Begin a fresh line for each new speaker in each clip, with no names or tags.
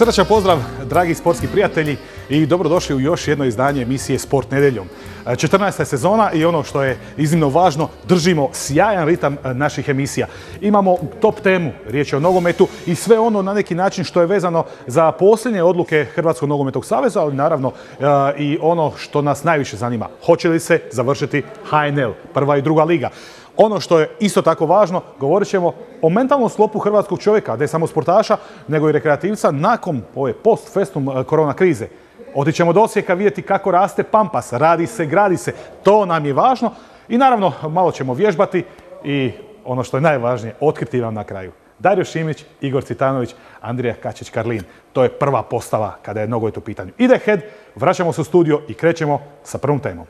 Srdačan pozdrav, dragi sportski prijatelji, i dobrodošli u još jedno izdanje emisije Sport nedeljom. 14. sezona i ono što je iznimno važno, držimo sjajan ritam naših emisija. Imamo top temu, riječ je o nogometu i sve ono na neki način što je vezano za posljednje odluke Hrvatskog nogometnog saveza, ali naravno i ono što nas najviše zanima. Hoće li se završiti HNL, prva i druga liga? Ono što je isto tako važno, govorit ćemo o mentalnom sklopu hrvatskog čovjeka, ne samo sportaša, nego i rekreativca nakon ove post-festum korona krize. Otići ćemo do Osijeka vidjeti kako raste Pampas, radi se, gradi se, to nam je važno. I naravno, malo ćemo vježbati i ono što je najvažnije, otkriti vam na kraju. Dario Šimić, Igor Cvitanović, Andrija Kačić-Karlin. To je prva postava kada je nogomet u pitanju. Ide head, vraćamo se u studio i krećemo sa prvom temom.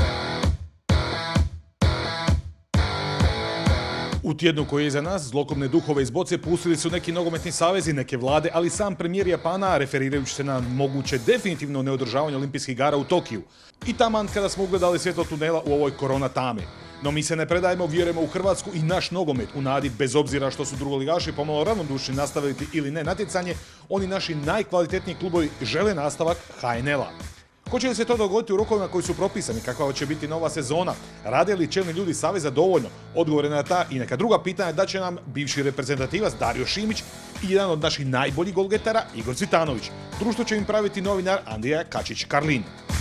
U tjednu koji je iza nas, zlokobne duhove iz boce pustili su neki nogometni savezi, neke vlade, ali sam premijer Japana, referirajući se na moguće definitivno neodržavanje olimpijskih igara u Tokiju. I taman kada smo ugledali svjetlo tunela u ovoj korona tami. No mi se ne predajemo, vjerujemo u Hrvatsku i naš nogomet u nadi, bez obzira što su drugoligaši pomalo ravnodušni nastaviti ili ne natjecanje, oni naši najkvalitetniji klubovi žele nastavak HNL-a. Hoće li se to dogoditi u rokovima koji su propisani, kakva će biti nova sezona, rade li čelni ljudi saveza dovoljno? Odgovore na ta i neka druga pitanja da će nam bivši reprezentativac Dario Šimić i jedan od naših najboljih golgetara Igor Cvitanović. Društvo će im praviti novinar Andrija Kačić-Karlin.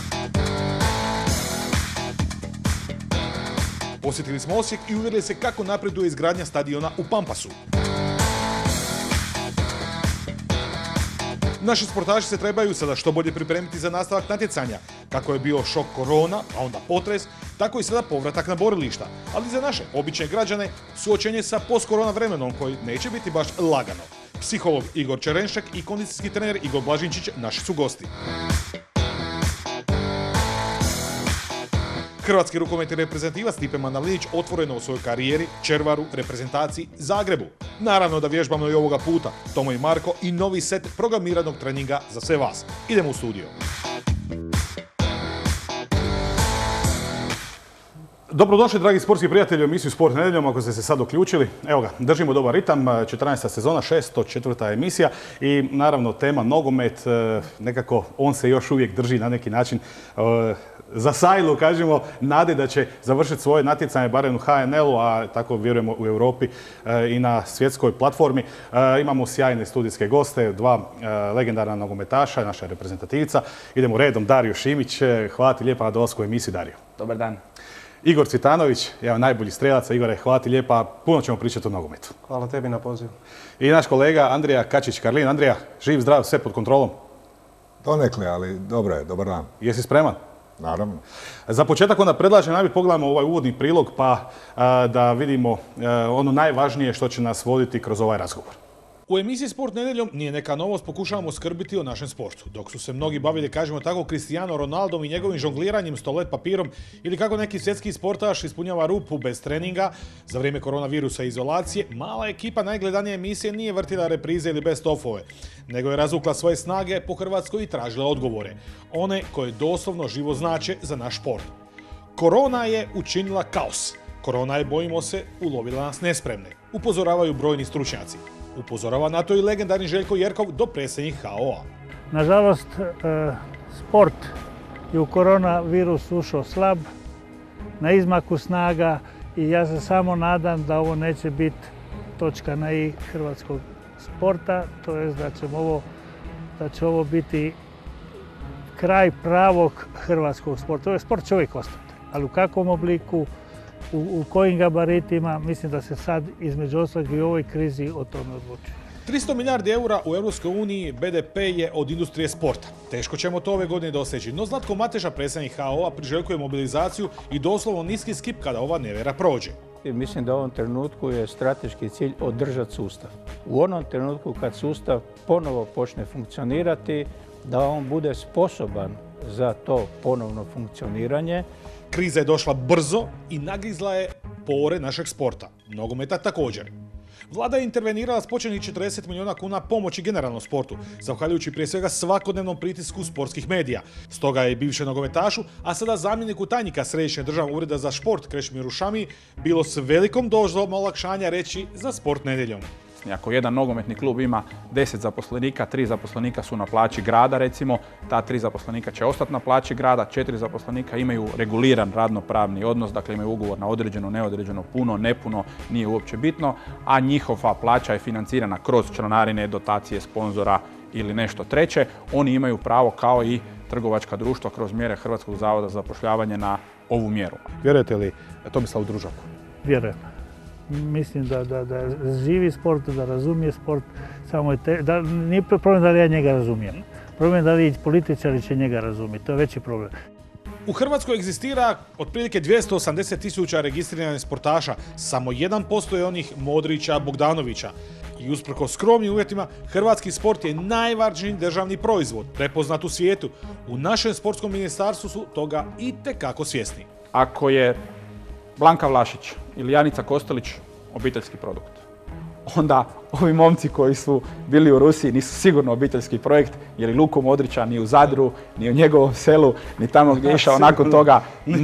Posjetili smo Osijek i uvjerili se kako napreduje izgradnja stadiona u Pampasu. Naši sportaši se trebaju sada što bolje pripremiti za nastavak natjecanja. Kako je bio šok korona, a onda potres, tako i sada povratak na borilišta. Ali za naše obične građane suočenje sa post-korona vremenom koji neće biti baš lagano. Psiholog Igor Čerenšek i kondicijski trener Igor Blažinčić naši su gosti. Hrvatski rukometni reprezentativac Stipe Manavlinić otvoreno u svojoj karijeri, Červaru, reprezentaciji, Zagrebu. Naravno da vježbamo i ovoga puta, Tomo i Marko i novi set programiranog treninga za sve vas. Idemo u studio. Dobrodošli, dragi sportski prijatelji, u emisiju Sport nedeljom, ako ste se sad uključili. Evo ga, držimo dobar ritam, 14. sezona, 604. emisija i naravno tema nogomet, nekako on se još uvijek drži na neki način za sajlu, kažemo, nade da će završiti svoje natjecanje, barem u HNL-u, a tako vjerujemo u Europi i na svjetskoj platformi. Imamo sjajne studijske goste, dva legendarna nogometaša, naša reprezentativca. Idemo redom, Dario Šimić, hvala ti lijepa na dolasku u emisiju, Dario.
Dobar dan.
Igor Cvitanović, jedan najbolji strelaca. Igore, hvala ti lijepa, puno ćemo pričati o nogometu.
Hvala tebi na pozivu.
I naš kolega Andrija Kačić-Karlin. Andrija, živ, zdrav, sve pod kontrolom?
Donekle, ali dobro je, dobar dan.
Jesi spreman?
Naravno.
Za početak onda predlažem, najbolje pogledamo ovaj uvodni prilog pa da vidimo ono najvažnije što će nas voditi kroz ovaj razgovor. U emisiji Sport nedeljom nije neka novost, pokušavamo skrbiti o našem sportu. Dok su se mnogi bavili, kažemo tako, Cristiano Ronaldom i njegovim žongliranjem stolet papirom ili kako neki svjetski sportaš ispunjava rupu bez treninga za vrijeme koronavirusa i izolacije, mala ekipa najgledanije emisije nije vrtila reprize ili best-offove, nego je razvukla svoje snage po Hrvatskoj i tražila odgovore. One koje doslovno živo znače za naš sport. Korona je učinila kaos. Korona je, bojimo se, ulovila nas nespremne. Upozoravaju brojni stručnjaci. Upozorava na to i legendarni Željko Jerkov, dopredsjednik HOA.
Nažalost, sport je u koronavirus ušao slab, na izmaku snaga i ja se samo nadam da ovo neće biti točka na i hrvatskog sporta, to jest da će ovo biti kraj pravog hrvatskog sporta. To je sport čovjek ostati, ali u kakvom obliku, u kojim gabaritima, mislim da se sad između ostalog i u ovoj krizi o tome odlučuje.
300 milijardi eura u EU BDP je od industrije sporta. Teško ćemo to ove godine doseći, no Zlatko Mateša, predsjednik HOA, priželjkuje mobilizaciju i doslovno niski skip kada ova nevjera prođe.
Mislim da u ovom trenutku je strateški cilj održati sustav. U onom trenutku kad sustav ponovo počne funkcionirati, da on bude sposoban za to ponovno funkcioniranje.
Kriza je došla brzo i nagrizla je pore našeg sporta, nogometa također. Vlada je intervenirala s početnih 40 milijuna kuna pomoći generalnom sportu, zahvaljujući prije svega svakodnevnom pritisku sportskih medija. Stoga je i bivšem nogometašu, a sada zamjeniku tajnika Središnjeg državnog ureda za šport Krešimiru Šamiji bilo s velikom dozom olakšanja reći za Sport nedeljom.
efikasni. Ako jedan nogometni klub ima 10 zaposlenika, 3 zaposlenika su na plaći grada recimo, ta 3 zaposlenika će ostati na plaći grada, 4 zaposlenika imaju reguliran radno-pravni odnos, dakle imaju ugovor na određeno, neodređeno, puno, nepuno, nije uopće bitno, a njihova plaća je financirana kroz članarine, dotacije, sponzora ili nešto treće. Oni imaju pravo kao i trgovačka društva kroz mjere Hrvatskog zavoda za zapošljavanje na ovu mjeru.
Vjerujete li Tomislavu Družaku?
Vjerujem. Mislim da živi sport, da razumije sport, samo je nije problem da li ja njega razumijem. Problem je da li političari će njega razumjeti, to je veći problem.
U Hrvatskoj egzistira otprilike 280.000 registriranih sportaša, samo 1% je onih Modrića, Bogdanovića. I usprkos skromnim uvjetima, hrvatski sport je najvažniji državni proizvod, prepoznat u svijetu. U našem sportskom ministarstvu su toga itekako svjesni.
Ako je Blanka Vlašić ili Janica Kostelić obiteljski produkt, onda ovi momci koji su bili u Rusiji nisu sigurno obiteljski projekt, jer i Luku Modrića ni u Zadru, ni u njegovom selu, ni tamo gdje je išao nakon toga.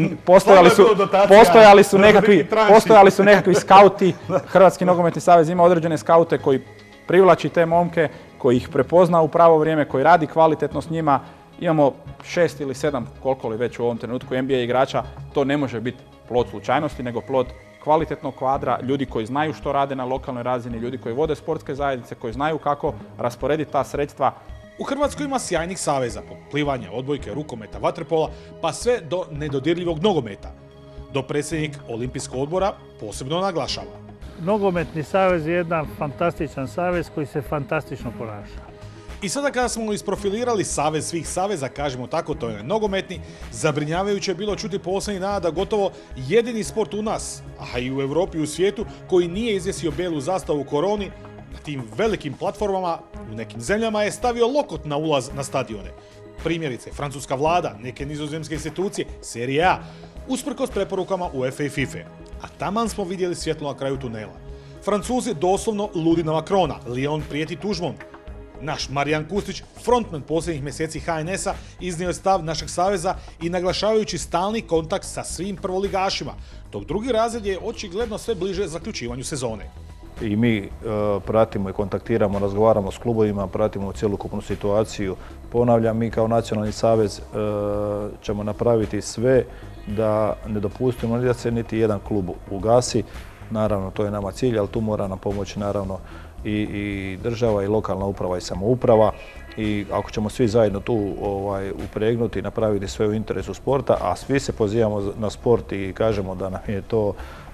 Postojali su nekakvi skauti. Hrvatski nogometni savez ima određene skaute koji privlači te momke, koji ih prepozna u pravo vrijeme, koji radi kvalitetno s njima. Imamo 6 ili 7, koliko li već u ovom trenutku NBA igrača. To ne može biti plod slučajnosti, nego plod kvalitetnog kvadra, ljudi koji znaju što rade na lokalnoj razini, ljudi koji vode sportske zajednice, koji znaju kako rasporediti ta sredstva.
U Hrvatskoj ima sjajnih saveza, od plivanja, odbojke, rukometa, vaterpola, pa sve do nedodirljivog nogometa. Dopredsjednik Olimpijskog odbora posebno naglašava.
Nogometni savez je jedan fantastičan savez koji se fantastično ponaša.
I sada kada smo isprofilirali savez svih saveza, kažemo tako, to je nogometni, zabrinjavajuće je bilo čuti posljednjih dana da gotovo jedini sport u nas, a i u Europi i u svijetu, koji nije izvjesio bijelu zastavu u koroni, na tim velikim platformama u nekim zemljama je stavio lokot na ulaz na stadione. Primjerice, francuska vlada, neke nizozemske institucije, Serie A, usprkos preporukama UEFA i FIFA. A taman smo vidjeli svjetlo na kraju tunela. Francuzi doslovno ludi na Macrona, Lyon prijeti tužbom. Naš Marijan Kustić, frontman posljednjih mjeseci HNS-a, iznio je stav našeg saveza i naglašavajući stalni kontakt sa svim prvoligašima, dok drugi razred je očigledno sve bliže zaključivanju sezone.
I mi pratimo i kontaktiramo, razgovaramo s klubovima, pratimo cjelokupnu situaciju. Ponavljam, mi kao nacionalni savez ćemo napraviti sve da ne dopustimo da se niti jedan klub ugasi. Naravno, to je nama cilj, ali tu mora nam pomoći naravno i država i lokalna uprava i samouprava. I ako ćemo svi zajedno tu upregnuti i napraviti sve u interesu sporta, a svi se pozivamo na sport i kažemo da nam je to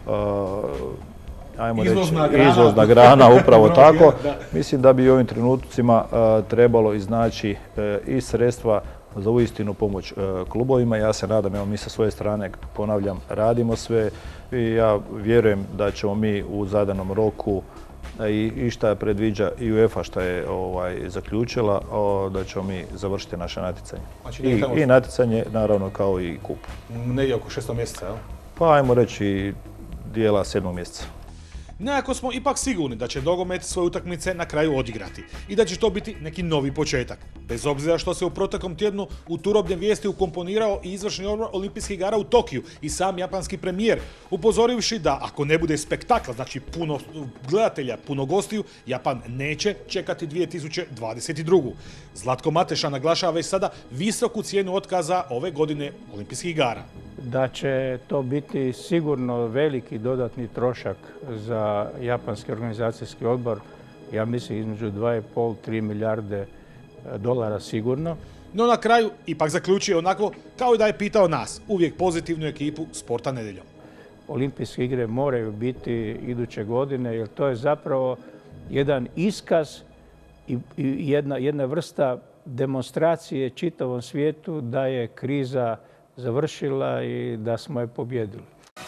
ajmo reći, izvozna grana, upravo tako. Mislim da bi u ovim trenucima trebalo iznaći i sredstva za uistinu pomoć klubovima. Ja se nadam, evo mi sa svoje strane, ponavljam, radimo sve i ja vjerujem da ćemo mi u zadanom roku i šta predviđa i UEFA šta je zaključila, da ćemo mi završiti naše natjecanje. I natjecanje naravno kao i kup.
Negdje oko 6. mjeseca, jel?
Pa ajmo reći dijela 7. mjeseca.
Nekako smo ipak sigurni da će nogomet svoje utakmice na kraju odigrati i da će to biti neki novi početak. Bez obzira što se u proteklom tjednu u turobne vijesti ukomponirao i izvršni odbor Olimpijskih igara u Tokiju i sam japanski premijer, upozorivši da ako ne bude spektakla, znači puno gledatelja, puno gostiju, Japan neće čekati 2022. Zlatko Mateša naglašava već sada visoku cijenu otkaza ove godine Olimpijskih igara.
Da će to biti sigurno veliki dodatni trošak za japanski organizacijski odbor, ja mislim između 2,5-3 milijarde dolara sigurno.
No na kraju ipak zaključuje onako kao i da je pitao nas, uvijek pozitivnu ekipu Sporta nedjeljom.
Olimpijske igre moraju biti iduće godine jer to je zapravo jedan iskaz i jedna vrsta demonstracije čitavom svijetu da je kriza završila i da smo je pobjedili.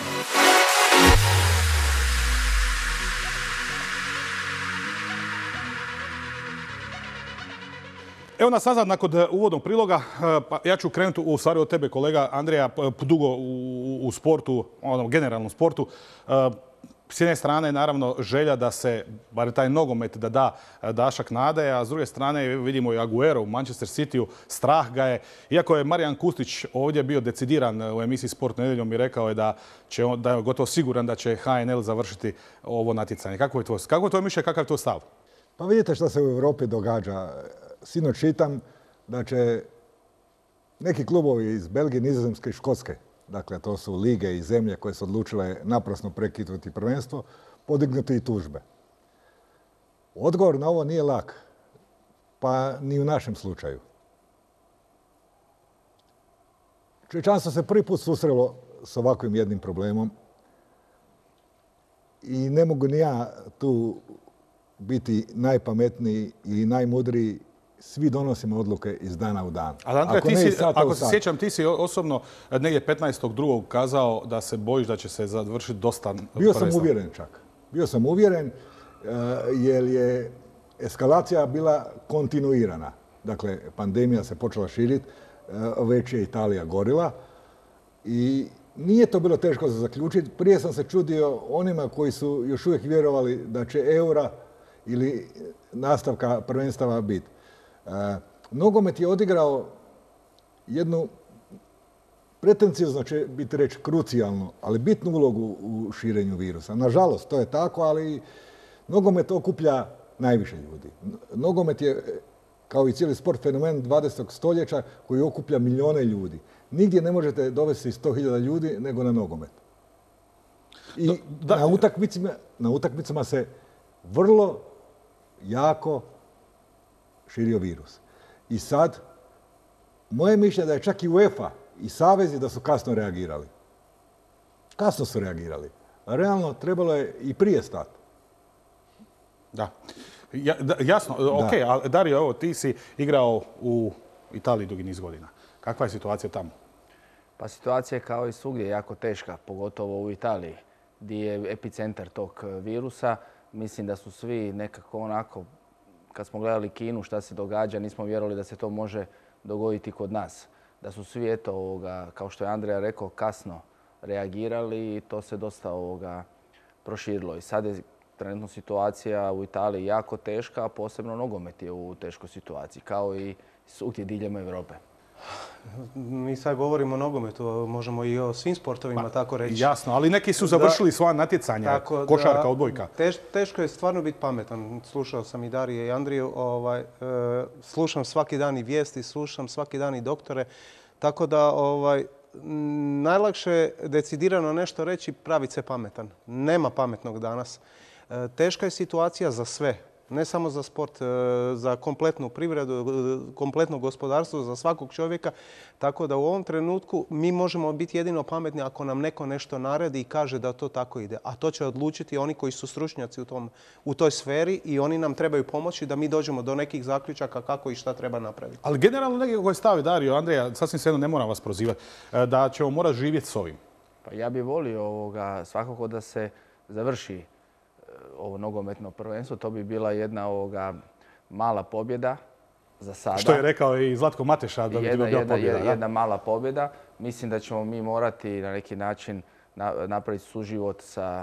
Evo nas nazad nakon uvodnog priloga, pa ja ću krenuti u stvari od tebe, kolega Andrija, dugo u sportu, generalnom sportu. S jedne strane, naravno, želja da se, bar taj nogomet, da da dašak nade, a s druge strane vidimo i Aguero u Manchester Cityu, strah ga je. Iako je Marijan Kustić ovdje bio decidiran u emisiji Sport nedjeljom i rekao je da je gotovo siguran da će HNL završiti ovo natjecanje. Kako je to mišljenje, kakav je to stav?
Pa vidite što se u Europi događa. Sinoć čitam da će neki klubovi iz Belgije, Nizozemske i Škotske, dakle to su lige i zemlje koje su odlučile naprasno prekinuti prvenstvo, podignuti i tužbe. Odgovor na ovo nije lak, pa ni u našem slučaju. Čovječanstvo se prvi put susrelo s ovakvim jednim problemom i ne mogu ni ja tu biti najpametniji i najmudriji. Svi donosimo odluke iz dana u dan.
Ali Andrej, ako se sjećam, ti si osobno negdje 15.2. kazao da se bojiš da će se završiti dosta prvenstva.
Bio sam uvjeren čak. Bio sam uvjeren jer je eskalacija bila kontinuirana. Dakle, pandemija se počela širiti, već je Italija gorila i nije to bilo teško za zaključiti. Prije sam se čudio onima koji su još uvijek vjerovali da će eura ili nastavka prvenstava biti. Nogomet je odigrao jednu pretenciozno će biti reći krucijalnu, ali bitnu ulogu u širenju virusa. Nažalost, to je tako, ali nogomet okuplja najviše ljudi. Nogomet je, kao i cijeli sport, fenomen 20. stoljeća koji okuplja milijone ljudi. Nigdje ne možete dovesti 100.000 ljudi nego na nogomet. I na utakmicama se vrlo jako širio virus. I sad, moje mišljenje da je čak i UEFA i savezi da su kasno reagirali. Kasno su reagirali. Realno, trebalo je i prije stati.
Da. Jasno, ok, ali Dario, evo, ti si igrao u Italiji dugi niz godina. Kakva je situacija tamo?
Pa situacija je kao i svugdje jako teška, pogotovo u Italiji, gdje je epicentar tog virusa. Mislim da su svi nekako onako, kad smo gledali Kinu šta se događa, nismo vjerovali da se to može dogoditi kod nas. Da su svi, eto, kao što je Andrija rekao, kasno reagirali i to se dosta proširilo. I sad je trenutno situacija u Italiji jako teška, a posebno nogomet je u teškoj situaciji, kao i svugdje diljem Europe.
Mi sad govorimo o nogometu, možemo i o svim sportovima tako reći.
Jasno, ali neki su završili svoja natjecanja, košarka, odbojka.
Teško je stvarno biti pametan. Slušao sam i Darije i Andriju, slušam svaki dan i vijesti, slušam svaki dan i doktore. Tako da najlakše je decidirano nešto reći, praviti se pametan. Nema pametnog danas. Teška je situacija za sve. Ne samo za sport, za kompletnu privredu, kompletno gospodarstvo, za svakog čovjeka. Tako da u ovom trenutku mi možemo biti jedino pametni ako nam neko nešto naredi i kaže da to tako ide. A to će odlučiti oni koji su stručnjaci u toj sferi i oni nam trebaju pomoći da mi dođemo do nekih zaključaka kako i šta treba napraviti.
Ali generalno nekako koji stavi Dario, Andreja, sasvim svejedno ne moram vas prozivati, da ćemo morati živjeti s ovim.
Pa ja bih volio svakako da se završi ovo nogometno prvenstvo. To bi bila jedna mala pobjeda za sada.
Što je rekao i Zlatko Mateša da bi bila pobjeda.
Jedna mala pobjeda. Mislim da ćemo mi morati na neki način napraviti suživot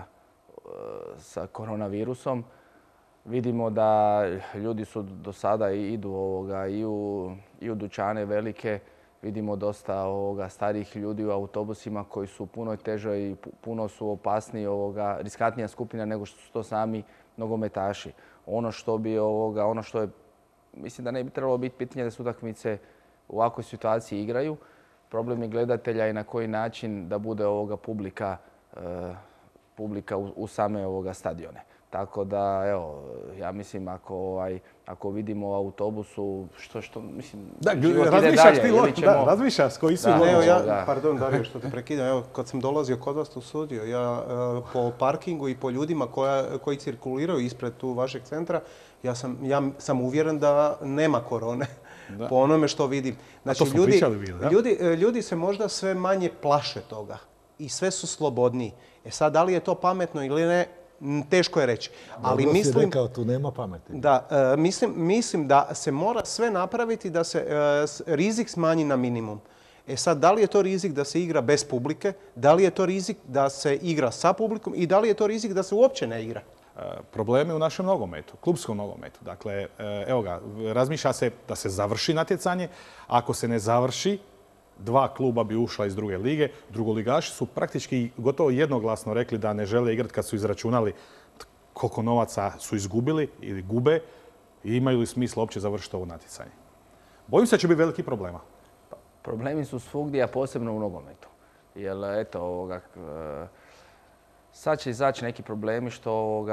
sa koronavirusom. Vidimo da ljudi su do sada idu i u dućane velike. Vidimo dosta starijih ljudi u autobusima koji su puno teže i puno su opasniji, riskantnija skupina nego što su to sami nogometaši. Ono što je, mislim da ne bi trebalo biti pitanje da se utakmice u ovakvoj situaciji igraju. Problem je gledatelja i na koji način da bude publika u same stadione. Tako da, evo, ja mislim ako vidimo u autobusu što mislim, život ide dalje.
Razmišljaš koji su
Pardon, Dario, što te prekidam. Evo, kad sam dolazio kod vas u studio, ja po parkingu i po ljudima koji cirkuliraju ispred tu vašeg centra, ja sam uvjeren da nema korone. Po onome što vidim. Znači, ljudi se možda sve manje plaše toga i sve su slobodniji. Sad, da li je to pametno ili ne, teško je reći.
Ali mislim, si rekao, tu nema pameti.
Da, mislim da se mora sve napraviti da se rizik smanji na minimum. E sad, da li je to rizik da se igra bez publike, da li je to rizik da se igra sa publikom i da li je to rizik da se uopće ne igra?
Problemi u našem nogometu, klupskom nogometu. Dakle, evo ga, razmišlja se da se završi natjecanje. Ako se ne završi, 2 kluba bi ušla iz druge lige. Drugoligaši su praktički gotovo jednoglasno rekli da ne žele igrati kad su izračunali koliko novaca su izgubili ili gube i imaju li smisla uopće završiti ovo natjecanje. Bojim se da će biti veliki problema.
Problemi su svugdje, a posebno u nogometu. Jer, eto, sad će izaći neki problemi što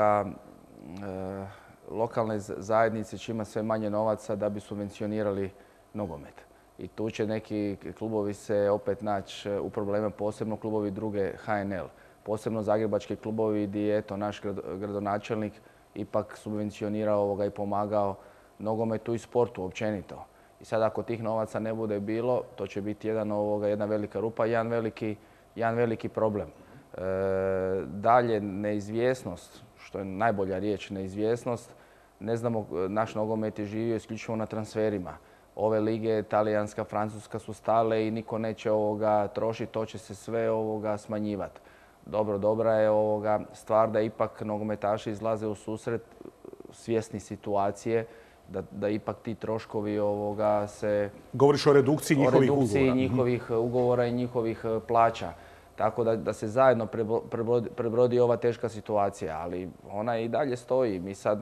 lokalne zajednice će imati sve manje novaca da bi subvencionirali nogomet. I tu će neki klubovi se opet naći u probleme, posebno klubovi druge HNL. Posebno zagrebački klubovi gdje je naš gradonačelnik ipak subvencionirao i pomagao nogometu i sportu općenito. I sad ako tih novaca ne bude bilo, to će biti jedna velika rupa, jedan veliki problem. Dalje, neizvjesnost, što je najbolja riječ, neizvjesnost. Ne znamo, naš nogomet je živio isključivo na transferima. Ove lige, talijanska, francuska su stale i niko neće trošiti, to će se sve smanjivati. Dobra je stvar da ipak nogometaši izlaze u susret svjesni situacije, da ipak ti troškovi se...
Govoriš o redukciji njihovih ugovora.
O redukciji njihovih ugovora i njihovih plaća. Tako da se zajedno prebrodi ova teška situacija, ali ona i dalje stoji. Mi sad,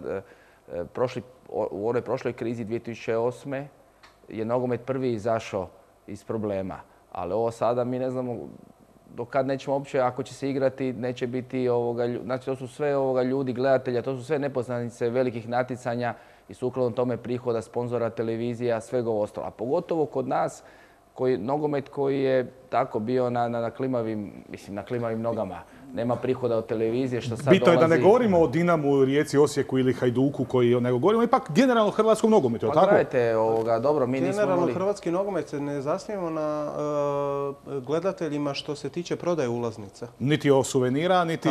u onoj prošloj krizi 2008. je nogomet prvi izašao iz problema. Ali ovo sada mi ne znamo do kad nećemo uopće, ako će se igrati, neće biti znači to su sve ljudi, gledatelja, to su sve nepoznanice velikih natjecanja i sukladno tome prihoda, sponzora, televizija, svega ostalo. A pogotovo kod nas, nogomet koji je tako bio na klimavim nogama. Nema prihoda od televizije, što sad dolazi...
Bitno je da ne govorimo o Dinamu, Rijeci, Osijeku ili Hajduku, nego govorimo ipak generalno o hrvatskom nogometu, je li tako?
Pa gledajte, dobro, mi nismo imali...
Generalno hrvatski nogomet se ne zasnijemo na gledateljima što se tiče prodaje ulaznica.
Niti o suvenira, niti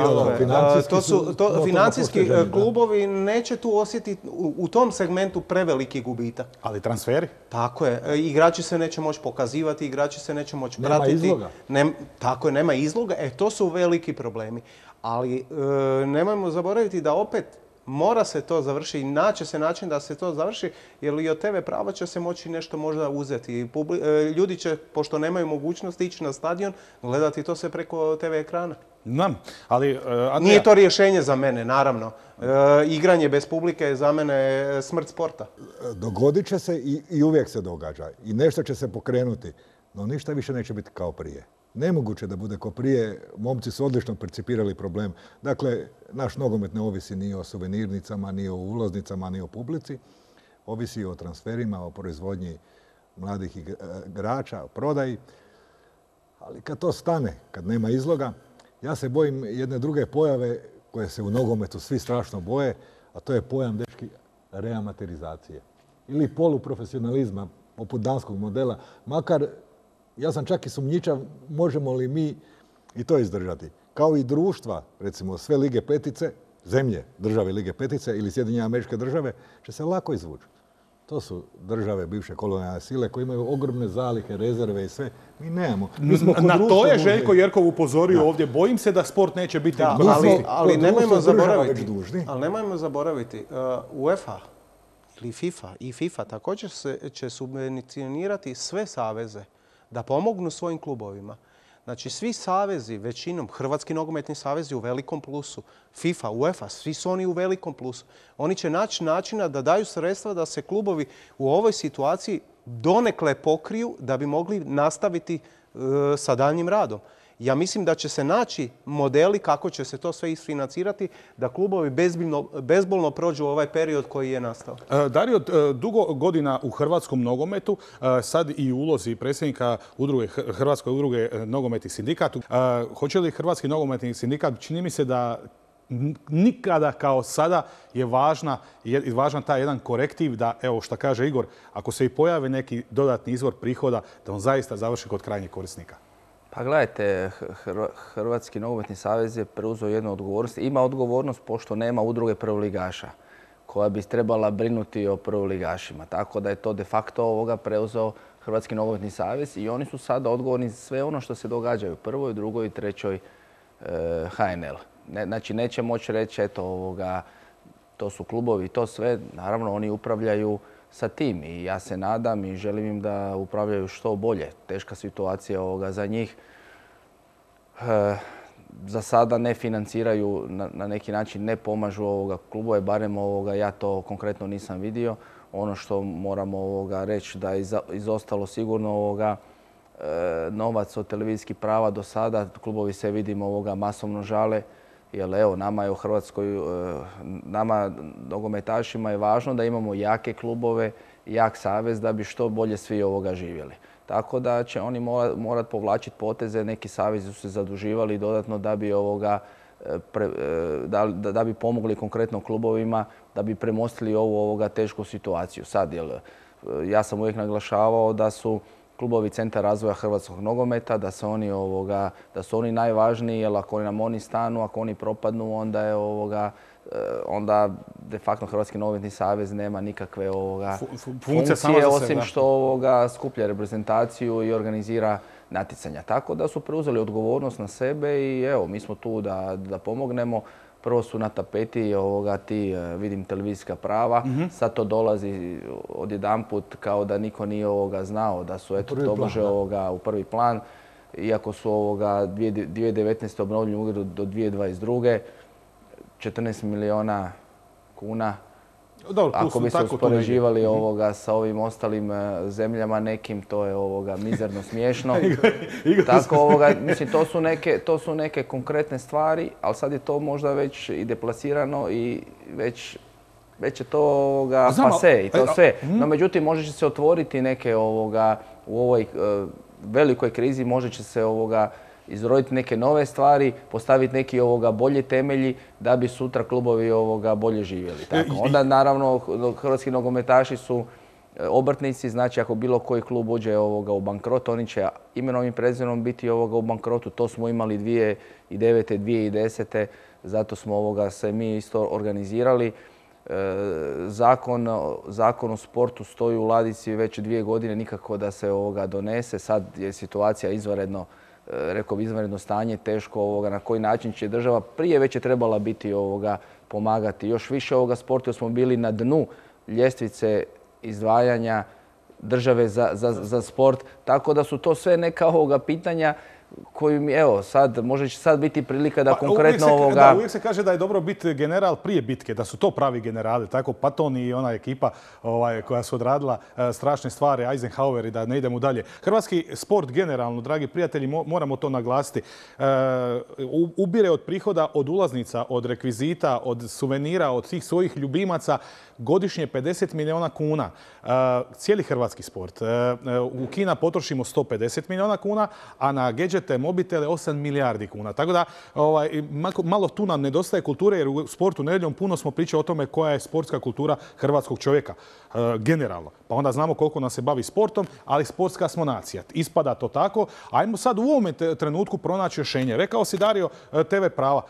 financijski klubovi neće tu osjetiti u tom segmentu preveliki gubitak.
Ali transferi?
Tako je. Igrači se neće moći pokazivati, igrači se neće moći pratiti.
Nema izloga.
Tako je, nema izloga. To su veliki problemi. Ali nemojmo zaboraviti da opet mora se to završiti i naći se način da se to završi, jer i od TV prava će se moći nešto možda uzeti. Ljudi će, pošto nemaju mogućnosti ići na stadion, gledati to sve preko TV ekrana.
Ali,
nije to rješenje za mene, naravno. Igranje bez publike je za mene smrt sporta.
Dogodit će se i uvijek se događa. I nešto će se pokrenuti, no ništa više neće biti kao prije. Nemoguće da bude kao prije, momci su odlično percipirali problem. Dakle, naš nogomet ne ovisi ni o suvenirnicama, ni o ulaznicama, ni o publici. Ovisi o transferima, o proizvodnji mladih igrača, o prodaji. Ali kad to stane, kad nema izloga, ja se bojim jedne druge pojave koje se u nogometu svi strašno boje, a to je pojam, dečki, reamaterizacije. Ili poluprofesionalizma, poput danskog modela. Makar, ja sam čak i sumnjičav, možemo li mi i to izdržati. Kao i društva, recimo sve Lige petice, zemlje, države Lige petice ili Sjedinjene Američke Države, će se lako izvući. To su države bivše kolonijalne sile koje imaju ogromne zalihe, rezerve i sve. Mi nemamo.
Na to je Željko Jerkov upozorio ovdje. Bojim se da sport neće biti...
Ali nemojmo zaboraviti. UEFA ili FIFA i FIFA također će subvencionirati sve saveze da pomognu svojim klubovima. Znači, svi savezi, većinom, Hrvatski nogometni savez je u velikom plusu. FIFA, UEFA, svi su oni u velikom plusu. Oni će naći načina da daju sredstva da se klubovi u ovoj situaciji donekle pokriju da bi mogli nastaviti sa daljnjim radom. Ja mislim da će se naći modeli kako će se to sve isfinancirati, da klubovi bezbolno prođu ovaj period koji je nastao.
Dario, dugo godina u hrvatskom nogometu, sad i u ulozi predsjednika Hrvatske udruge nogometnih sindikata. Hoće li Hrvatski nogometni sindikat, čini mi se da nikada kao sada je važan taj jedan korektiv da, evo što kaže Igor, ako se i pojave neki dodatni izvor prihoda, da on zaista završi kod krajnjeg korisnika.
Pa gledajte, Hrvatski nogometni savez je preuzeo jednu odgovornost. Ima odgovornost pošto nema udruge prvoligaša koja bi trebala brinuti o prvoligašima. Tako da je to de facto preuzeo Hrvatski nogometni savez i oni su sada odgovorni za sve ono što se događa u prvoj, drugoj i trećoj HNL. Znači neće moći reći eto to su klubovi i to sve. Naravno oni upravljaju sa tim i ja se nadam i želim im da upravljaju što bolje. Teška situacija za njih. Za sada ne financiraju, na neki način ne pomažu klubove, barem ja to konkretno nisam vidio. Ono što moramo reći da je izostalo sigurno novac od televizijskih prava do sada. Klubovi se vidimo masovno žale. Jer evo, nama je u Hrvatskoj, nama nogometašima je važno da imamo jake klubove, jak savez da bi što bolje svi živjeli. Tako da će oni morati povlačiti poteze, neki savezi su se zaduživali dodatno da bi pomogli konkretno klubovima, da bi premostili ovu tešku situaciju. Sad, ja sam uvijek naglašavao da su klubovi Centar razvoja hrvatskog nogometa, da su oni najvažniji, jer ako nam oni stanu, ako oni propadnu, onda je onda de facto Hrvatski nogometni savez nema nikakve funkcije, osim što skuplja reprezentaciju i organizira natjecanja. Tako da su preuzeli odgovornost na sebe i evo, mi smo tu da pomognemo. Prvo su na tapeti ti, vidim, televizijska prava. Sad to dolazi odjedanput kao da niko nije znao da su to može u prvi plan. Iako su 2019. obnovljeni ugovor do 2022. 14 milijuna kuna. Ako bi se uspoređivali sa ovim ostalim zemljama nekim, to je mizerno smiješno. Tako, mislim, to su neke konkretne stvari, ali sad je to možda već i deplasirano i već je to pase i to sve. No, međutim, može će se otvoriti neke u ovoj velikoj krizi, može će se izroditi neke nove stvari, postaviti neki bolji temelji da bi sutra klubovi bolje živjeli. Tako. Onda naravno hrvatski nogometaši su obrtnici, znači ako bilo koji klub uđe u bankrot, oni će imenom i prezimenom biti u bankrotu. To smo imali 2009. 2010. Zato smo se mi isto organizirali. Zakon o sportu stoji u ladici već 2 godine, nikako da se donese. Sad je situacija izvanredno, rekao bi izvanredno stanje, teško na koji način će država prije već je trebala biti pomagati još više sportu, jer smo bili na dnu ljestvice izdvajanja države za sport. Tako da su to sve neka pitanja koju mi, evo, može će sad biti prilika da konkretno
uvijek se kaže da je dobro biti general prije bitke, da su to pravi generali. Tako Patton i ona ekipa koja su odradila strašne stvari, Eisenhower i da ne idemo dalje. Hrvatski sport generalno, dragi prijatelji, moramo to naglasiti, ubire od prihoda, od ulaznica, od rekvizita, od suvenira, od svih svojih ljubimaca godišnje 50 milijuna kuna. Cijeli hrvatski sport. U Kina potrošimo 150 milijuna kuna, a na gadgete, mobitele 8 milijardi kuna. Tako da malo tu nam nedostaje kulture, jer u sportu nedjeljom puno smo pričali o tome koja je sportska kultura hrvatskog čovjeka. Generalno. Pa onda znamo koliko nas se bavi sportom, ali sportska smo nacija. Ispada to tako. Ajmo sad u ovome trenutku pronaći rješenje. Rekao si, Dario, TV prava.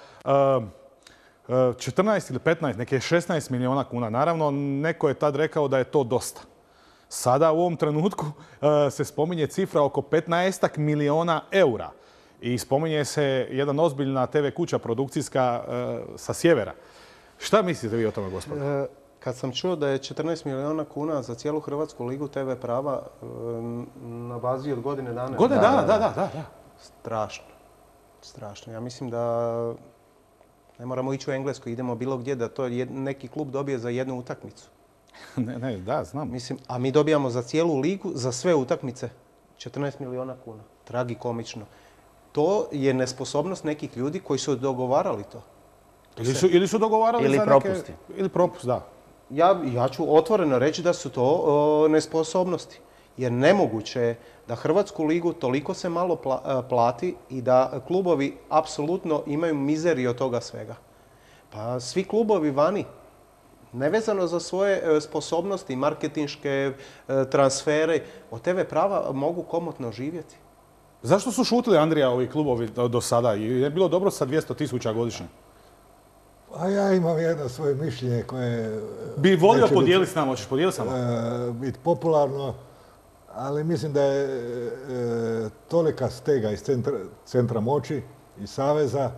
14 ili 15, neke 16 milijuna kuna. Naravno, neko je tad rekao da je to dosta. Sada u ovom trenutku se spominje cifra oko 15 milijuna eura. I spominje se jedna ozbiljna TV kuća produkcijska sa sjevera. Šta mislite vi o tome, gospodine?
Kad sam čuo da je 14 milijuna kuna za cijelu Hrvatsku ligu TV prava na bazi od godine dana.
Godine dana, da.
Strašno. Strašno. Ja mislim da ne moramo ići u Englesku, idemo bilo gdje da to neki klub dobije za jednu utakmicu.
Da, znam.
Mislim, a mi dobijamo za cijelu ligu, za sve utakmice, 14 milijuna kuna. Tragikomično. To je nesposobnost nekih ljudi koji su dogovarali to.
Ili su dogovarali
ili
za
propusti.
Neke... Ili propust, da.
Ja ću otvoreno reći da su to nesposobnosti. Jer nemoguće je da Hrvatsku ligu toliko se malo plati i da klubovi apsolutno imaju mizeriju od toga svega. Pa svi klubovi vani, nevezano za svoje sposobnosti, marketinške transfere, od TV prava mogu komotno živjeti.
Zašto su šutili, Andrija, ovi klubovi do sada? Je bilo dobro sa 200.000 godišnje?
A ja imam jedno svoje mišljenje koje...
Bi volio podijeliti s nama, hoćeš podijeliti s nama?
Biti popularno, ali mislim da je tolika stega iz centra moći i saveza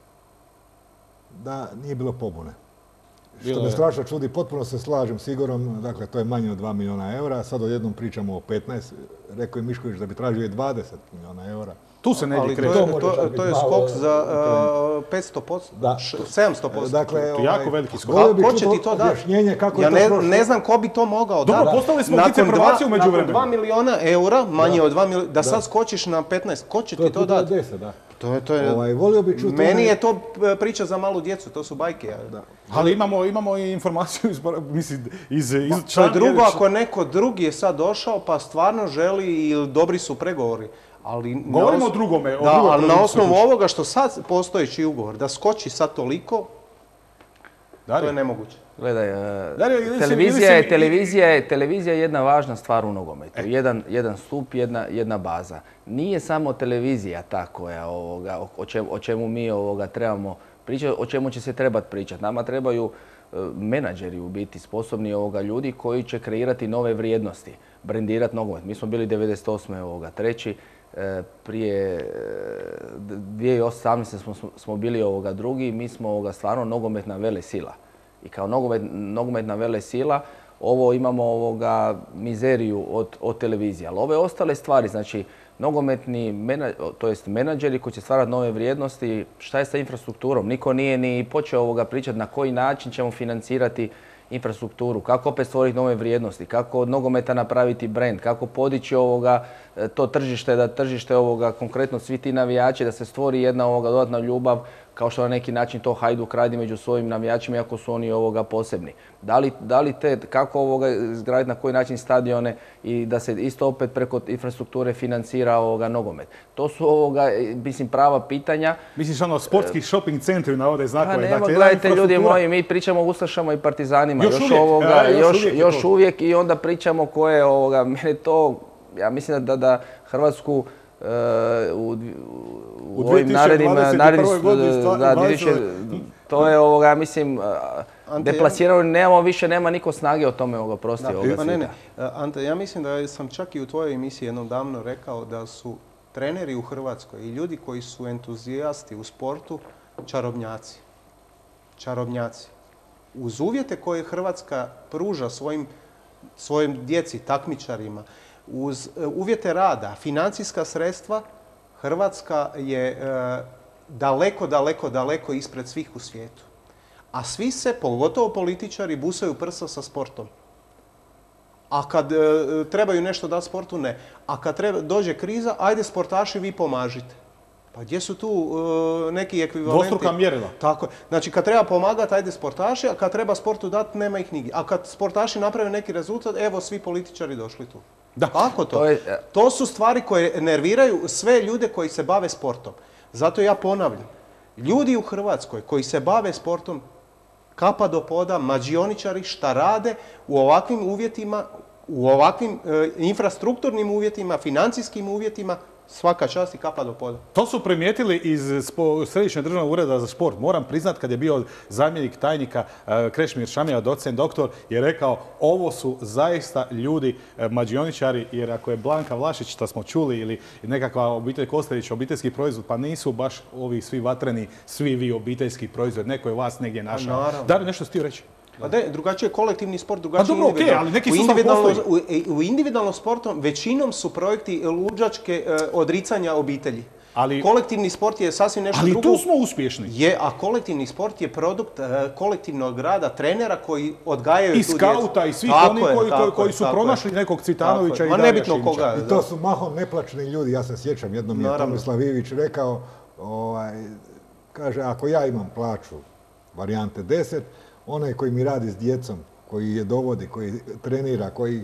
da nije bilo pobune. Što me strašno čudi, potpuno se slažem s Igorom, dakle to je manje od 2 milijuna eura, sad odjednom pričamo o 15, rekao je Mišković da bi tražio i 20 milijuna eura.
Tu se negdje
kreće. To je skok za 500%, 700%.
Dakle,
jako veliki skok.
Ko će ti to dati? Ja ne znam ko bi to mogao dati.
Dobro, postali smo ukice prvaciju među vremenu.
Nakon 2 milijuna eura, manje od 2 milijuna, da sad skočiš na 15, ko će ti to dati? Meni je to priča za malu djecu, to su bajke.
Ali imamo i informaciju iz
to je drugo, ako neko drugi je sad došao pa stvarno želi i dobri su pregovori.
Govorimo o drugome.
Ali na osnovu ovoga što sad postojeći ugovor, da skoči sad toliko, to je nemoguće.
Gledaj, televizija je jedna važna stvar u nogometu. Jedan stup, jedna baza. Nije samo televizija ta koja o čemu mi trebamo pričati, o čemu će se trebati pričati. Nama trebaju menadžeri u biti sposobni ljudi koji će kreirati nove vrijednosti, brendirati nogomet. Mi smo bili 98. treći. Prije 2018. smo bili drugi, mi smo stvarno nogometna velesila. I kao nogometna velesila ovo imamo mizeriju od televizije. Ali ove ostale stvari, znači nogometni, menadžeri koji će stvarati nove vrijednosti, šta je sa infrastrukturom? Niko nije ni počeo pričati na koji način ćemo financirati infrastrukturu, kako opet stvoriti nove vrijednosti, kako od nogometa napraviti brand, kako podići to tržište, da tržište konkretno svi ti navijači, da se stvori jedna dodatna ljubav, kao što na neki način to Hajduk radi među svojim navijačima, iako su oni posebni. Kako izgraditi na koji način stadione i da se isto opet preko infrastrukture financira nogomet. To su mislim prava pitanja.
Misliš sportski shopping centri na ovdje znakove?
Gledajte ljudi moji, mi pričamo o Ustašama i Partizanima. Još uvijek i onda pričamo koje mene to, ja mislim da Hrvatsku u ovim narednim to je ja mislim deplasirano, nema niko snage o tome oprosti ovoga svijeta.
Ante, ja mislim da sam čak i u tvojoj emisiji jednom davno rekao da su treneri u Hrvatskoj i ljudi koji su entuzijasti u sportu čarobnjaci. Čarobnjaci. Uz uvjete koje Hrvatska pruža svojim djeci, takmičarima, uz uvjete rada, financijska sredstva, Hrvatska je daleko ispred svih u svijetu. A svi se, pogotovo političari, busaju prsa sa sportom. A kad trebaju nešto dati sportu, ne. A kad dođe kriza, ajde sportaši, vi pomažite. Pa gdje su tu neki ekvivalenti?
Dvostruka mjerila.
Tako je. Znači kad treba pomagati, ajde sportaši, a kad treba sportu dati, nema ih nigdje. A kad sportaši naprave neki rezultat, evo svi političari došli tu.
Da.
Kako to? To su stvari koje nerviraju sve ljude koji se bave sportom. Zato ja ponavljam, ljudi u Hrvatskoj koji se bave sportom, kapa do poda, mađioničari šta rade u ovakvim uvjetima, u ovakvim infrastrukturnim uvjetima, financijskim uvjetima, svaka čast i kapa do poda.
To su primijetili iz Središnjeg državnog ureda za sport. Moram priznat, kad je bio zamjenik tajnika Krešimir Šamija, docent doktor, je rekao ovo su zaista ljudi mađioničari, jer ako je Blanka Vlašić, što smo čuli, ili nekakva obitelj Kostelić, obiteljski proizvod, pa nisu baš ovi svi vatreni, svi vi obiteljski proizvod. Neko je vas negdje našao. Da li nešto htio reći?
Pa da, drugačije je kolektivni sport, drugačije je individualno. U individualnom sportom većinom su projekti luđačke odricanja obitelji. Kolektivni sport je sasvim nešto drugo.
Ali tu smo uspješni.
A kolektivni sport je produkt kolektivnog rada trenera koji odgajaju tu djecu.
I skauta i svih onih koji su pronašli nekog Cvitanovića i Darija Šimića.
I to su mahom neplaćeni ljudi. Ja se sjećam, jednom je Tomislav Ivić rekao, kaže, ako ja imam plaću varijante 10, onaj koji mi radi s djecom, koji je dovodi, koji trenira, koji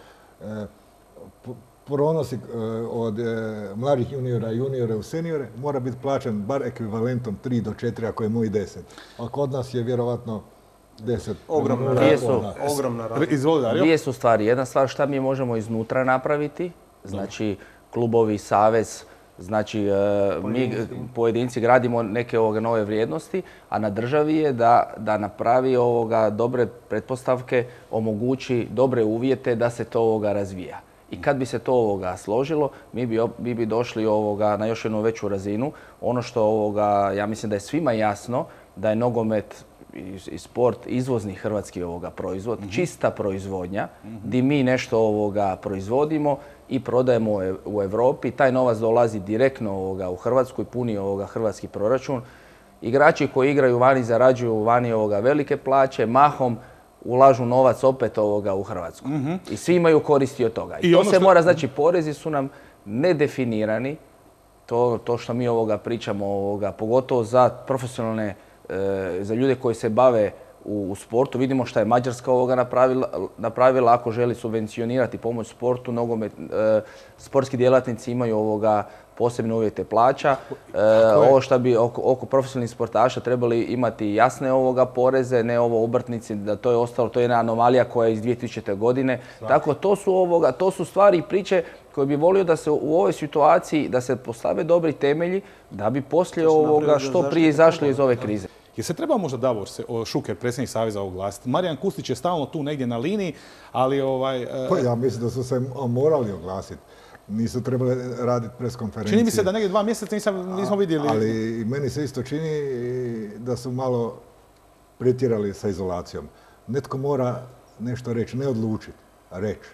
pronosi od mlađih juniora u seniore, mora biti plaćan bar ekvivalentom 3 do 4, ako je moj 10. A kod nas je vjerovatno 10.
Ogromna razlika.
Dvije su stvari. Jedna stvar šta mi možemo iznutra napraviti, znači klubovi, savez, znači, mi pojedinci gradimo neke nove vrijednosti, a na državi je da napravi dobre pretpostavke, omogući dobre uvjete da se to razvija. I kad bi se to složilo, mi bi došli na još jednu veću razinu. Ono što ja mislim da je svima jasno da je nogomet i sport izvozni hrvatski proizvod, čista proizvodnja, gdje mi nešto proizvodimo i prodajemo u Europi. Taj novac dolazi direktno u Hrvatsku i puni hrvatski proračun. Igrači koji igraju vani zarađuju vani velike plaće, mahom ulažu novac opet u Hrvatsku. I svi imaju koristi od toga. I to se mora, znači porezi su nam nedefinirani, to što mi pričamo, pogotovo za profesionalne, za ljude koji se bave u sportu. Vidimo što je Mađarska napravila ako želi subvencionirati pomoć sportu. Sportski djelatnici imaju posebne uvjete plaća. Ovo što bi oko profesionalnih sportaša trebali imati jasne poreze, ne obrtnici, da to je ostalo, to je jedna anomalija koja je iz 2000. godine. Tako to su stvari i priče koje bi volio da se u ovoj situaciji, da se postave dobri temelji, da bi poslije što prije izašli iz ove krize.
Jer se treba možda Davor Šuker, predsjednik Saveza, oglasiti? Marijan Kustić je stalno tu negdje na liniji, ali
ja mislim da su se morali oglasiti. Nisu trebali raditi preskonferencije.
Čini mi se da negdje 2 mjeseca nismo vidjeli.
Ali meni se isto čini da su malo pretjerali sa izolacijom. Netko mora nešto reći, ne odlučiti, a reći.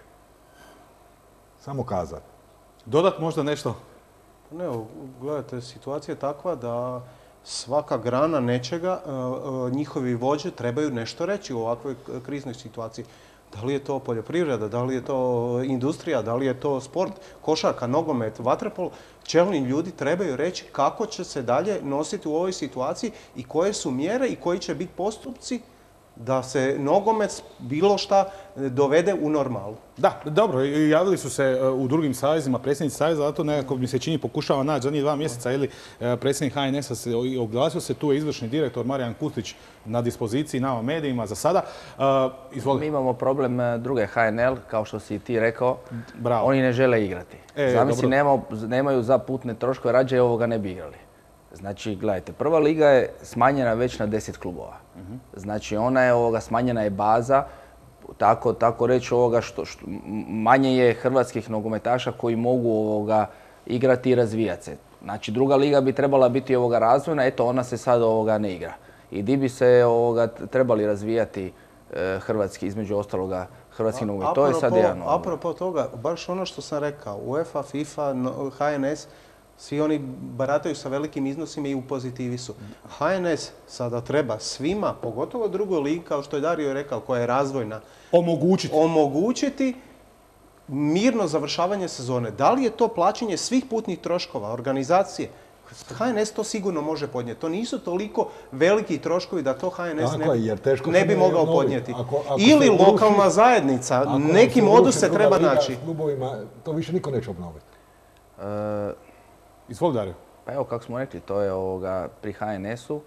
Samo kazati.
Dodat možda nešto?
Ne, gledajte, situacija je takva da svaka grana nečega, njihovi vođe trebaju nešto reći u ovakvoj kriznoj situaciji. Da li je to poljoprivreda, da li je to industrija, da li je to sport, košarka, nogomet, vaterpolo. Čelni ljudi trebaju reći kako će se dalje nositi u ovoj situaciji i koje su mjere i koji će biti postupci da se nogomet, bilo šta, dovede u normalu.
Da, dobro, javili su se u drugim savezima, predsjednici saveza, zato nekako mi se čini pokušava naći zadnjih 2 mjeseca, ili predsjednik HNS-a se oglasio se, tu je izvršni direktor Marijan Kustić na dispoziciji nama medijima za sada. Izvoli.
Mi imamo problem druge HNL, kao što si ti rekao,
Bravo.
Oni ne žele igrati. Zamisli, nemaju za putne troškove, rađe ovoga ne bi igrali. Znači, gledajte, prva liga je smanjena već na 10 klubova. Znači, ona je smanjena je baza, tako reći što manje je hrvatskih nogometaša koji mogu igrati i razvijati se. Znači, druga liga bi trebala biti razvojna, eto ona se sad ne igra. I di bi se trebali razvijati hrvatski, između ostaloga, hrvatski nogomet. To je sad jedan.
Apropo toga, baš ono što sam rekao, UEFA, FIFA, HNS, svi oni barataju sa velikim iznosima i u pozitivi su. HNS sada treba svima, pogotovo drugoj ligi, kao što je Dario rekao, koja je razvojna, omogućiti mirno završavanje sezone. Da li je to plaćanje svih putnih troškova, organizacije? HNS to sigurno može podnijeti. To nisu toliko veliki troškovi da to HNS ne bi mogao podnijeti. Ili lokalna zajednica, neki modus se treba naći.
To više niko neće obnoviti.
Izvoli, Dario.
Pa evo, kako smo rekli, to je pri HNS-u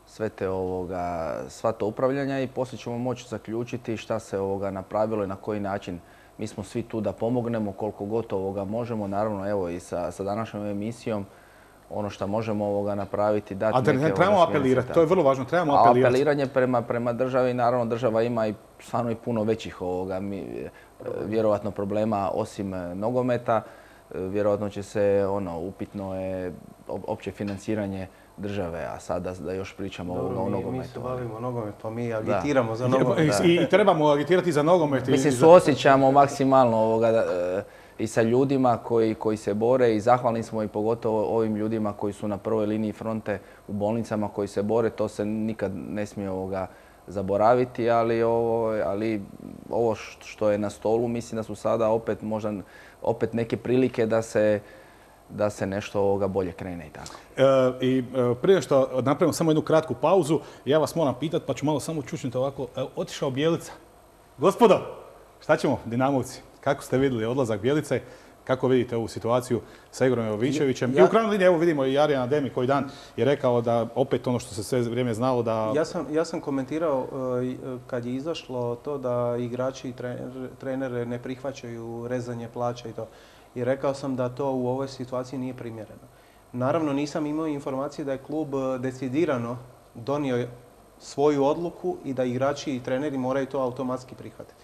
sva to upravljanja i poslije ćemo moći zaključiti šta se napravilo i na koji način. Mi smo svi tu da pomognemo koliko god možemo. Naravno, evo i sa današnjom emisijom ono što možemo napraviti, dati neke...
Ali trebamo apelirati, to je vrlo važno, trebamo apelirati.
Apeliranje prema državi, naravno država ima i stvarno i puno većih vjerovatno problema osim nogometa. Vjerojatno će se, upitno je opće financiranje države, a sada da još pričamo o nogometu.
Mi se bavimo nogomet, pa mi agitiramo za nogomet.
I trebamo agitirati za nogomet.
Mislim, suosjećamo maksimalno i sa ljudima koji se bore i zahvalni smo i pogotovo ovim ljudima koji su na prvoj liniji fronte u bolnicama koji se bore. To se nikad ne smije zaboraviti, ali ovo što je na stolu, mislim da su sada opet neke prilike da se nešto bolje krene i tako.
I prije što napravimo samo jednu kratku pauzu, ja vas moram pitati, pa ću malo samo čučnuti ovako. Otišao Bjelica. Gospodo, šta ćemo, Dinamovci? Kako ste vidjeli odlazak Bjelice? Kako vidite ovu situaciju sa Igorom Jovićevićem? I u krajnjoj liniji, evo vidimo i Arijana Demi koji dan je rekao da opet ono što se sve vrijeme znalo da...
Ja sam komentirao kad je izašlo to da igrači i trenere ne prihvaćaju rezanje plaća i to. I rekao sam da to u ovoj situaciji nije primjereno. Naravno, nisam imao informacije da je klub decidirano donio svoju odluku i da igrači i treneri moraju to automatski prihvatiti.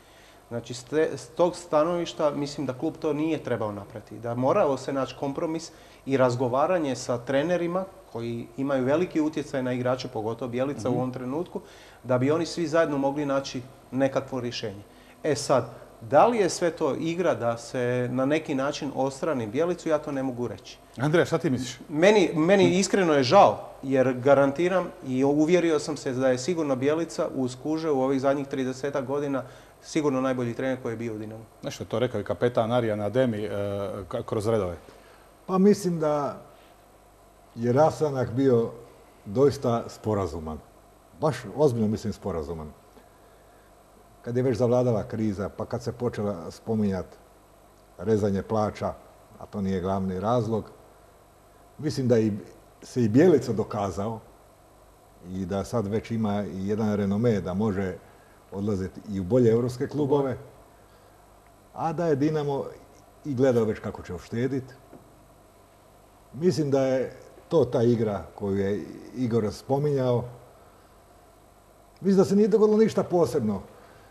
Znači, s tog stanovišta mislim da klub to nije trebao napraviti. Da morao se naći kompromis i razgovaranje sa trenerima koji imaju veliki utjecaj na igrače, pogotovo Bjelica u ovom trenutku, da bi oni svi zajedno mogli naći nekakvo rješenje. E sad, da li je sve to igra da se na neki način odstrani Bjelicu, ja to ne mogu reći.
Andreja, šta ti misliš?
Meni iskreno je žao, jer garantiram i uvjerio sam se da je sigurno Bjelica uz Kuže u ovih zadnjih 30 godina sigurno najbolji trener koji je bio u Dinamu.
Nešto je to rekao i kapetan Arijan Ademi kroz redove.
Pa mislim da je rastanak bio doista sporazuman. Baš ozbiljno mislim sporazuman. Kad je već zavladala kriza, pa kad se počela spominjati rezanje plaća, a to nije glavni razlog, mislim da se i Bjelica dokazao i da sad već ima i jedan renome da može odlaziti i u bolje europske klubove, a da je Dinamo i gledao već kako će uštediti. Mislim da je to ta igra koju je Igor spominjao. Mislim da se nije dogodilo ništa posebno.